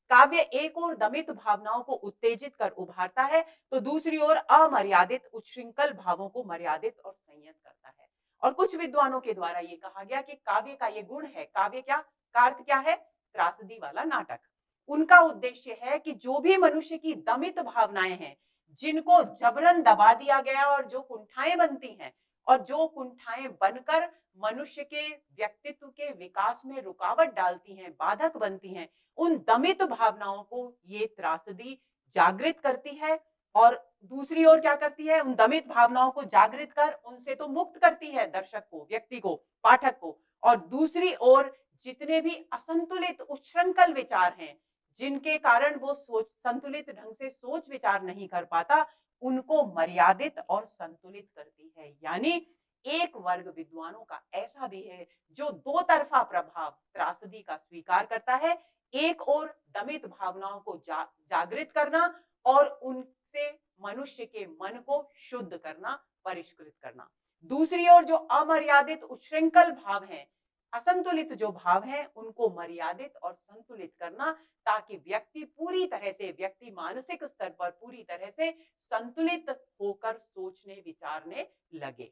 काव्य एक ओर दमित भावनाओं को उत्तेजित कर उभारता है, तो दूसरी ओर अमर्यादित उच्छृंखल भावों को मर्यादित और संयत करता है। और कुछ विद्वानों के द्वारा ये कहा गया कि काव्य का ये गुण है, काव्य क्या का अर्थ क्या है, त्रासदी वाला नाटक। उनका उद्देश्य है कि जो भी मनुष्य की दमित भावनाएं हैं, जिनको जबरन दबा दिया गया और जो कुंठाएं बनती हैं, और जो कुंठाएं बनकर मनुष्य के व्यक्तित्व के विकास में रुकावट डालती हैं, बाधक बनती हैं, उन दमित भावनाओं को ये त्रासदी जागृत करती है। और दूसरी ओर क्या करती है, उन दमित भावनाओं को जागृत कर उनसे तो मुक्त करती है दर्शक को, व्यक्ति को, पाठक को। और दूसरी ओर जितने भी असंतुलित उच्छृंखल विचार हैं, जिनके कारण वो संतुलित ढंग से सोच विचार नहीं कर पाता, उनको मर्यादित और संतुलित करती है। यानी एक वर्ग विद्वानों का ऐसा भी है जो दो तरफा प्रभाव त्रासदी का स्वीकार करता है, एक और दमित भावनाओं को जागृत करना और उनसे मनुष्य के मन को शुद्ध करना, परिष्कृत करना। दूसरी ओर जो अमर्यादित उच्छृंखल भाव हैं, असंतुलित जो भाव हैं, उनको मर्यादित और संतुलित करना, ताकि व्यक्ति पूरी तरह से, व्यक्ति मानसिक स्तर पर पूरी तरह से संतुलित होकर सोचने विचारने लगे।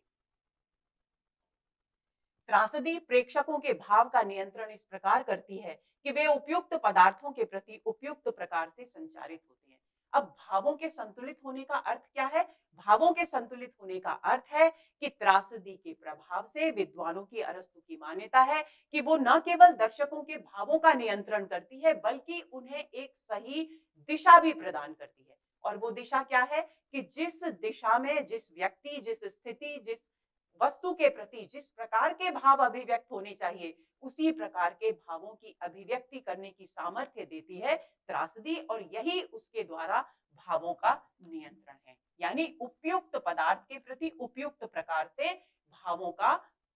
त्रासदी प्रेक्षकों के भाव का नियंत्रण इस प्रकार करती है कि वे उपयुक्त पदार्थों के प्रति उपयुक्त प्रकार से संचारित होते हैं। अब भावों के संतुलित होने का अर्थ क्या है? भावों के संतुलित होने का अर्थ है कि त्रासदी के प्रभाव से विद्वानों की, अरस्तु की मान्यता है कि वो न केवल दर्शकों के भावों का नियंत्रण करती है, बल्कि उन्हें एक सही दिशा भी प्रदान करती है। और वो दिशा क्या है कि जिस दिशा में जिस व्यक्ति, जिस स्थिति, जिस वस्तु के प्रति जिस प्रकार के भाव अभिव्यक्त होने चाहिए, उसी प्रकार के भावों की अभिव्यक्ति करने की सामर्थ्य देती है त्रासदी, और यही उसके द्वारा भावों का नियंत्रण है। यानी उपयुक्त पदार्थ के प्रति उपयुक्त प्रकार से भावों का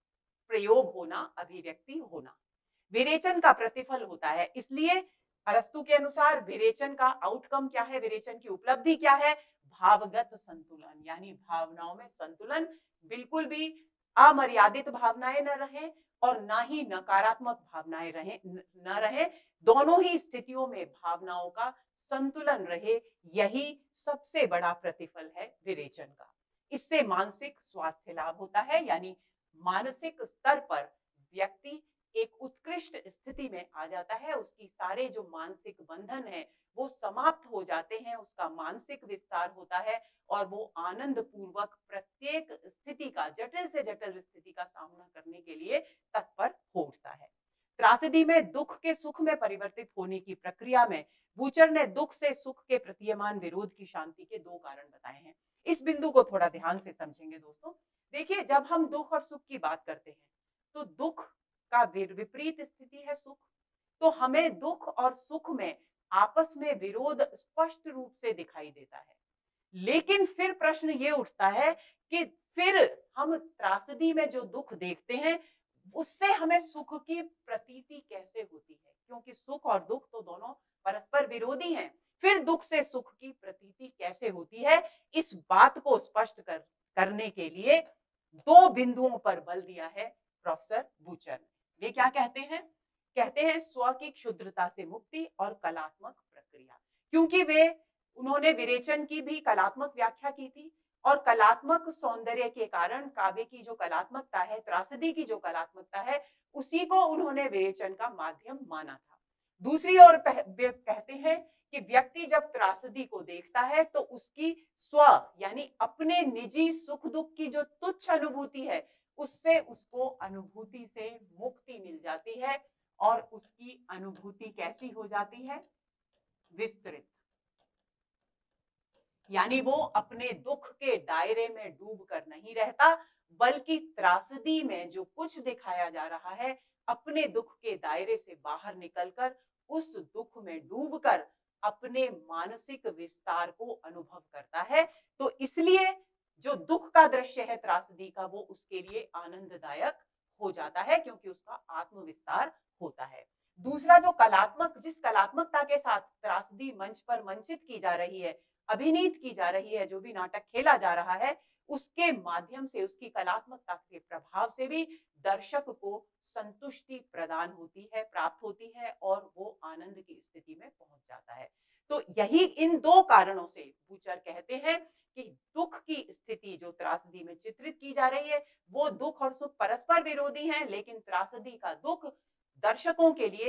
प्रयोग होना, अभिव्यक्ति होना। विरेचन का प्रतिफल होता है। इसलिए अरस्तु के अनुसार विरेचन का आउटकम क्या है, विरेचन की उपलब्धि क्या है? भावगत संतुलन, यानी भावनाओं में संतुलन, बिल्कुल भी अमर्यादित भावनाएं न रहें और ना ही नकारात्मक भावनाएं न रहे, दोनों ही स्थितियों में भावनाओं का संतुलन रहे। यही सबसे बड़ा प्रतिफल है विरेचन का। इससे मानसिक स्वास्थ्य लाभ होता है, यानी मानसिक स्तर पर व्यक्ति एक उत्कृष्ट स्थिति में आ जाता है, उसकी सारे जो मानसिक बंधन है वो समाप्त हो जाते हैं, उसका मानसिक विस्तार होता है और वो आनंद पूर्वक प्रत्येक स्थिति का, जटिल से जटिल स्थिति का सामना करने के लिए तत्पर हो उठता है। त्रासदी में दुख के सुख में परिवर्तित होने की प्रक्रिया में बूचर ने दुख से सुख के प्रतीयमान विरोध की शांति के दो कारण बताए हैं। इस बिंदु को थोड़ा ध्यान से समझेंगे दोस्तों। देखिए, जब हम दुख और सुख की बात करते हैं, तो दुख का विपरीत स्थिति है सुख, तो हमें दुख और सुख में आपस में विरोध स्पष्ट रूप से दिखाई देता है। लेकिन फिर प्रश्न ये उठता है कि फिर हम त्रासदी में जो दुख देखते हैं, उससे हमें सुख की प्रतीति कैसे होती है? क्योंकि सुख और दुख तो दोनों परस्पर विरोधी हैं। फिर दुख से सुख की प्रतीति कैसे होती है? इस बात को स्पष्ट करने के लिए दो बिंदुओं पर बल दिया है प्रोफेसर बूचर ने। वे क्या कहते हैं? कहते हैं स्व की क्षुद्रता से मुक्ति और कलात्मक प्रक्रिया। क्योंकि उन्होंने विरेचन की भी कलात्मक व्याख्या की थी, और कलात्मक सौंदर्य के कारण काव्य की जो कलात्मकता है, त्रासदी की जो कलात्मकता है, उसी को उन्होंने विरेचन का माध्यम माना था। दूसरी ओर कहते हैं कि व्यक्ति जब त्रासदी को देखता है तो उसकी स्व, यानी अपने निजी सुख दुख की जो तुच्छ अनुभूति है, उससे उसको अनुभूति से मुक्ति मिल जाती है, और उसकी अनुभूति कैसी हो जाती है? विस्तृत। यानी वो अपने दुख के दायरे में डूब कर नहीं रहता, बल्कि त्रासदी में जो कुछ दिखाया जा रहा है, अपने दुख के दायरे से बाहर निकलकर उस दुख में डूबकर अपने मानसिक विस्तार को अनुभव करता है। तो इसलिए जो दुख का दृश्य है त्रासदी का, वो उसके लिए आनंददायक हो जाता है, क्योंकि उसका आत्मविस्तार होता है। दूसरा, जो जिस कलात्मकता के साथ त्रासदी मंच पर मंचित की जा रही है, अभिनीत की जा रही है, जो भी नाटक खेला जा रहा है, उसके माध्यम से, उसकी कलात्मकता के प्रभाव से भी दर्शक को संतुष्टि प्रदान होती है, प्राप्त होती है और वो आनंद की स्थिति में पहुंच जाता है। तो यही इन दो कारणों से बूचर कहते हैं कि दुख की स्थिति जो त्रासदी में चित्रित की जा रही है, वो दुख और सुख परस्पर विरोधी हैं, लेकिन त्रासदी का दुख दर्शकों के लिए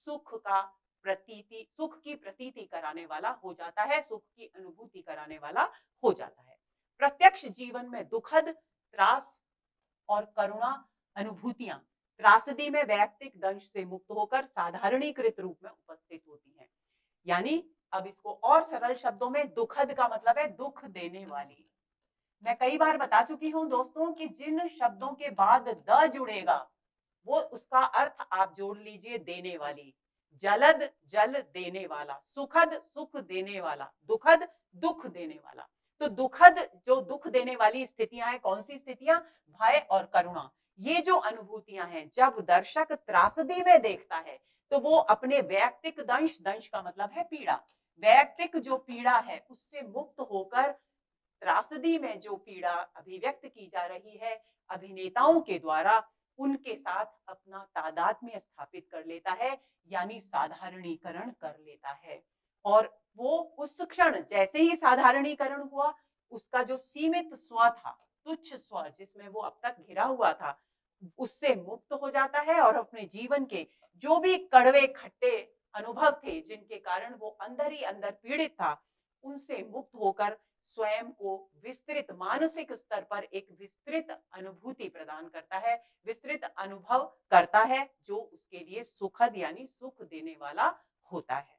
सुख की प्रतीति कराने वाला हो जाता है, सुख की अनुभूति कराने वाला हो जाता है। प्रत्यक्ष जीवन में दुखद, त्रास और करुणा अनुभूतियां त्रासदी में वैयक्तिक दंश से मुक्त होकर साधारणीकृत रूप में उपस्थित होती हैं। यानी अब इसको और सरल शब्दों में, दुखद का मतलब है दुख देने वाली। मैं कई बार बता चुकी हूं दोस्तों कि जिन शब्दों के बाद द जुड़ेगा वो उसका अर्थ आप जोड़ लीजिए देने वाली। जलद जल देने वाला, सुखद सुख देने वाला, दुखद दुख देने वाला। तो दुखद जो दुख देने वाली स्थितियां हैं, कौन सी स्थितियां? भय और करुणा। ये जो अनुभूतियां हैं, जब दर्शक त्रासदी में देखता है तो वो अपने वैयक्तिक दंश, दंश का मतलब है पीड़ा, वैयक्तिक जो पीड़ा है उससे मुक्त होकर त्रासदी में जो पीड़ा अभिव्यक्त की जा रही है अभिनेताओं के द्वारा, उनके साथ अपना तादात्म्य स्थापित कर लेता है, यानी साधारणीकरण कर लेता है। और वो उस क्षण जैसे ही साधारणीकरण हुआ, उसका जो सीमित स्व था, तुच्छ स्व जिसमें वो अब तक घिरा हुआ था, उससे मुक्त हो जाता है और अपने जीवन के जो भी कड़वे खट्टे अनुभव थे जिनके कारण वो अंदर ही अंदर पीड़ित था, उनसे मुक्त होकर स्वयं को विस्तृत मानसिक स्तर पर एक विस्तृत अनुभूति प्रदान करता है, विस्तृत अनुभव करता है, जो उसके लिए सुखद यानी सुख देने वाला होता है।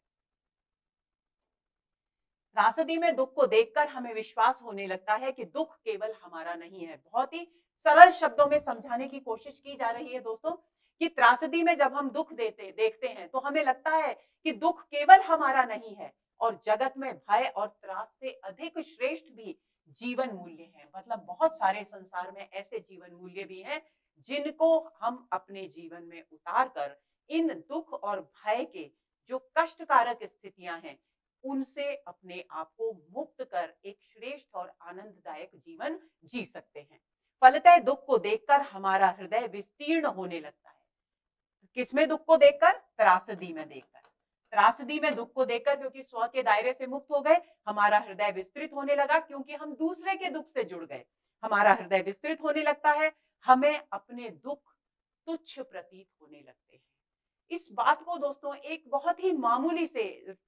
त्रासदी में दुख को देखकर हमें विश्वास होने लगता है कि दुख केवल हमारा नहीं है। बहुत ही सरल शब्दों में समझाने की कोशिश की जा रही है दोस्तों कि त्रासदी में जब हम दुख देखते हैं तो हमें लगता है कि दुख केवल हमारा नहीं है और जगत में भय और त्रास से अधिक श्रेष्ठ भी जीवन मूल्य है। मतलब बहुत सारे संसार में ऐसे जीवन मूल्य भी हैं जिनको हम अपने जीवन में उतार कर इन दुख और भय के जो कष्टकारक स्थितियां हैं उनसे अपने आप को मुक्त कर एक श्रेष्ठ और आनंददायक जीवन जी सकते हैं। फलतः दुख को देखकर हमारा हृदय विस्तीर्ण होने लगता है। किसमें दुख को देखकर? त्रासदी में देखकर। त्रासदी में दुख को देखकर, क्योंकि स्व के दायरे से मुक्त हो गए, हमारा हृदय विस्तृत होने लगा, क्योंकि हम दूसरे के दुख से जुड़ गए, हमारा हृदय विस्तृत होने लगता है, हमें अपने दुख तुच्छ प्रतीत होने लगते हैं। इस बात को दोस्तों एक बहुत ही मामूली से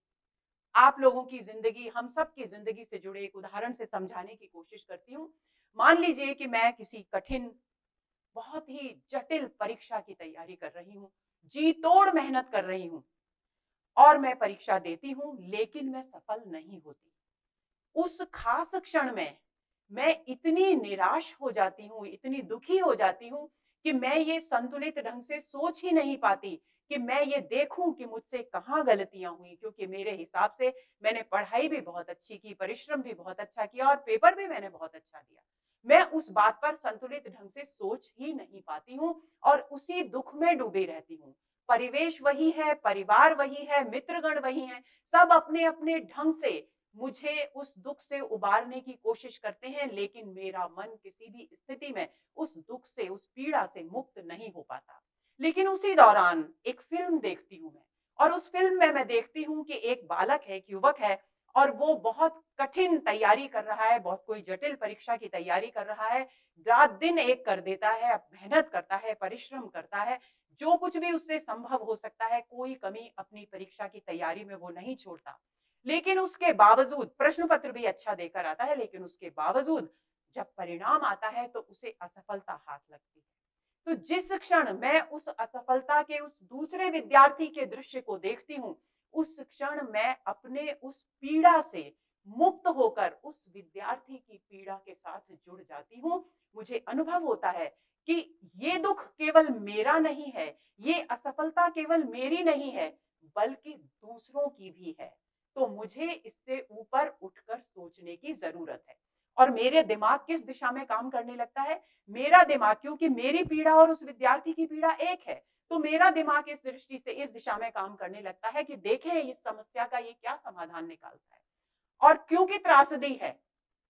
आप लोगों की जिंदगी, हम सब की जिंदगी से जुड़े एक उदाहरण से समझाने की कोशिश करती हूँ। मान लीजिए कि मैं किसी कठिन, बहुत ही जटिल परीक्षा की तैयारी कर रही हूँ, जी तोड़ मेहनत कर रही हूँ और मैं परीक्षा देती हूँ, लेकिन मैं सफल नहीं होती। उस खास क्षण में मैं इतनी निराश हो जाती हूँ, इतनी दुखी हो जाती हूँ कि मैं ये संतुलित ढंग से सोच ही नहीं पाती कि मैं ये देखूं कि मुझसे कहाँ गलतियां हुई, क्योंकि मेरे हिसाब से मैंने पढ़ाई भी बहुत अच्छी की, परिश्रम भी बहुत अच्छा किया और पेपर भी मैंने बहुत अच्छा दिया। मैं उस बात पर संतुलित ढंग से सोच ही नहीं पाती हूँ और उसी दुख में डूबी रहती हूँ। परिवेश वही है, परिवार वही है, मित्रगण वही है, सब अपने अपने ढंग से मुझे उस दुख से उबारने की कोशिश करते हैं, लेकिन मेरा मन किसी भी स्थिति में उस दुख से, उस पीड़ा से मुक्त नहीं हो पाता। लेकिन उसी दौरान एक फिल्म देखती हूँ मैं, और उस फिल्म में मैं देखती हूँ कि एक बालक है, एक युवक है, और वो बहुत कठिन तैयारी कर रहा है, बहुत कोई जटिल परीक्षा की तैयारी कर रहा है, रात दिन एक कर देता है, मेहनत करता है, परिश्रम करता है, जो कुछ भी उससे संभव हो सकता है, कोई कमी अपनी परीक्षा की तैयारी में वो नहीं छोड़ता। लेकिन उसके बावजूद प्रश्न पत्र भी अच्छा देकर आता है, लेकिन उसके बावजूद जब परिणाम आता है तो उसे असफलता हाथ लगती है। तो जिस क्षण मैं उस असफलता के उस दूसरे विद्यार्थी के दृश्य को देखती हूँ, उस क्षण मैं अपने उस पीड़ा से मुक्त होकर उस विद्यार्थी की पीड़ा के साथ जुड़ जाती हूँ। मुझे अनुभव होता है कि ये दुख केवल मेरा नहीं है, ये असफलता केवल मेरी नहीं है, बल्कि दूसरों की भी है। तो मुझे इससे ऊपर उठकर सोचने की जरूरत है। और मेरे दिमाग किस दिशा में काम करने लगता है? मेरा दिमाग, क्योंकि मेरी पीड़ा और उस विद्यार्थी की पीड़ा एक है, तो मेरा दिमाग इस दृष्टि से, इस दिशा में काम करने लगता है कि देखें इस समस्या का ये क्या समाधान निकालता है। और क्योंकि त्रासदी है,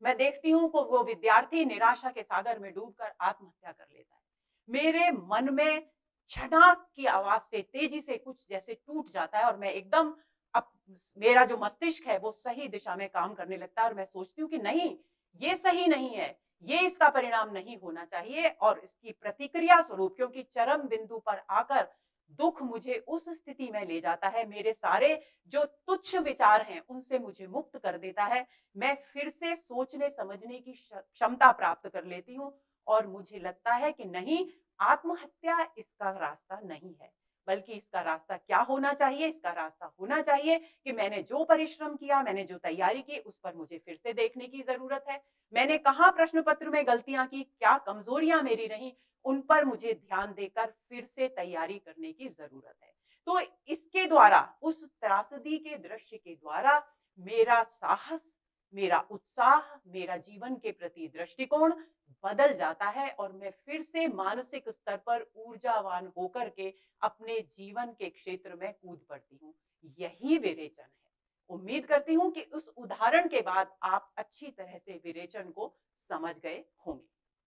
मैं देखती हूँ कि वो विद्यार्थी निराशा के सागर में डूबकर आत्महत्या कर लेता है। मेरे मन में छटाक की आवाज़ से तेज़ी से कुछ जैसे टूट जाता है और मैं एकदम अप मेरा जो मस्तिष्क है वो सही दिशा में काम करने लगता है और मैं सोचती हूँ कि नहीं, ये सही नहीं है, ये इसका परिणाम नहीं होना चाहिए और इसकी प्रतिक्रिया स्वरूप क्योंकि चरम बिंदु पर आकर दुःख मुझे उस स्थिति में ले जाता है, मेरे सारे जो तुच्छ विचार हैं, उनसे मुझे मुक्त कर देता है। मैं फिर से सोचने-समझने की क्षमता प्राप्त कर लेती हूँ और मुझे लगता है कि नहीं, आत्महत्या इसका रास्ता नहीं है, बल्कि इसका रास्ता क्या होना चाहिए? इसका रास्ता होना चाहिए कि मैंने जो परिश्रम किया, मैंने जो तैयारी की, उस पर मुझे फिर से देखने की ज़रूरत है। मैंने कहाँ प्रश्न पत्र में गलतियाँ की, क्या कमज़ोरियाँ मेरी रहीं, उन पर मुझे ध्यान देकर फिर से तैयारी करने की ज़रूरत है। तो इसके द्वारा, उस त्रासदी के दृश्य के द्वारा मेरा साहस, मेरा उत्साह, मेरा जीवन के प्रति दृष्टिकोण बदल जाता है और मैं फिर से मानसिक स्तर पर ऊर्जावान होकर के अपने जीवन के क्षेत्र में कूद पड़ती हूँ। यही विरेचन है। उम्मीद करती हूँ कि उस उदाहरण के बाद आप अच्छी तरह से विरेचन को समझ गए होंगे।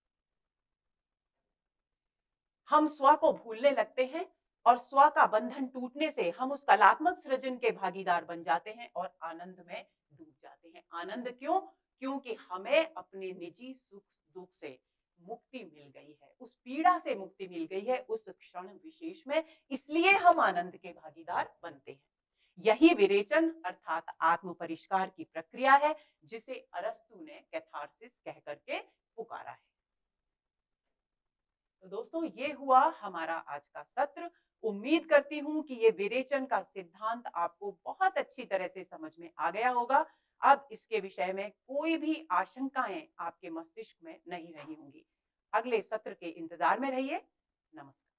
हम स्व को भूलने लगते हैं और स्व का बंधन टूटने से हम उस कलात्मक सृजन के भागीदार बन जाते हैं और आनंद में डूब जाते हैं। आनंद क्यों? क्योंकि हमें अपने निजी सुख दुख से मुक्ति मिल गई है, उस पीड़ा से मुक्ति मिल गई है उस क्षण विशेष में, इसलिए हम आनंद के भागीदार बनते हैं। यही विरेचन अर्थात आत्म परिष्कार की प्रक्रिया है, जिसे अरस्तु ने कैथारसिस कह करके पुकारा है। तो दोस्तों, ये हुआ हमारा आज का सत्र। उम्मीद करती हूँ कि ये विरेचन का सिद्धांत आपको बहुत अच्छी तरह से समझ में आ गया होगा। अब इसके विषय में कोई भी आशंकाएं आपके मस्तिष्क में नहीं रही होंगी। अगले सत्र के इंतजार में रहिए। नमस्कार।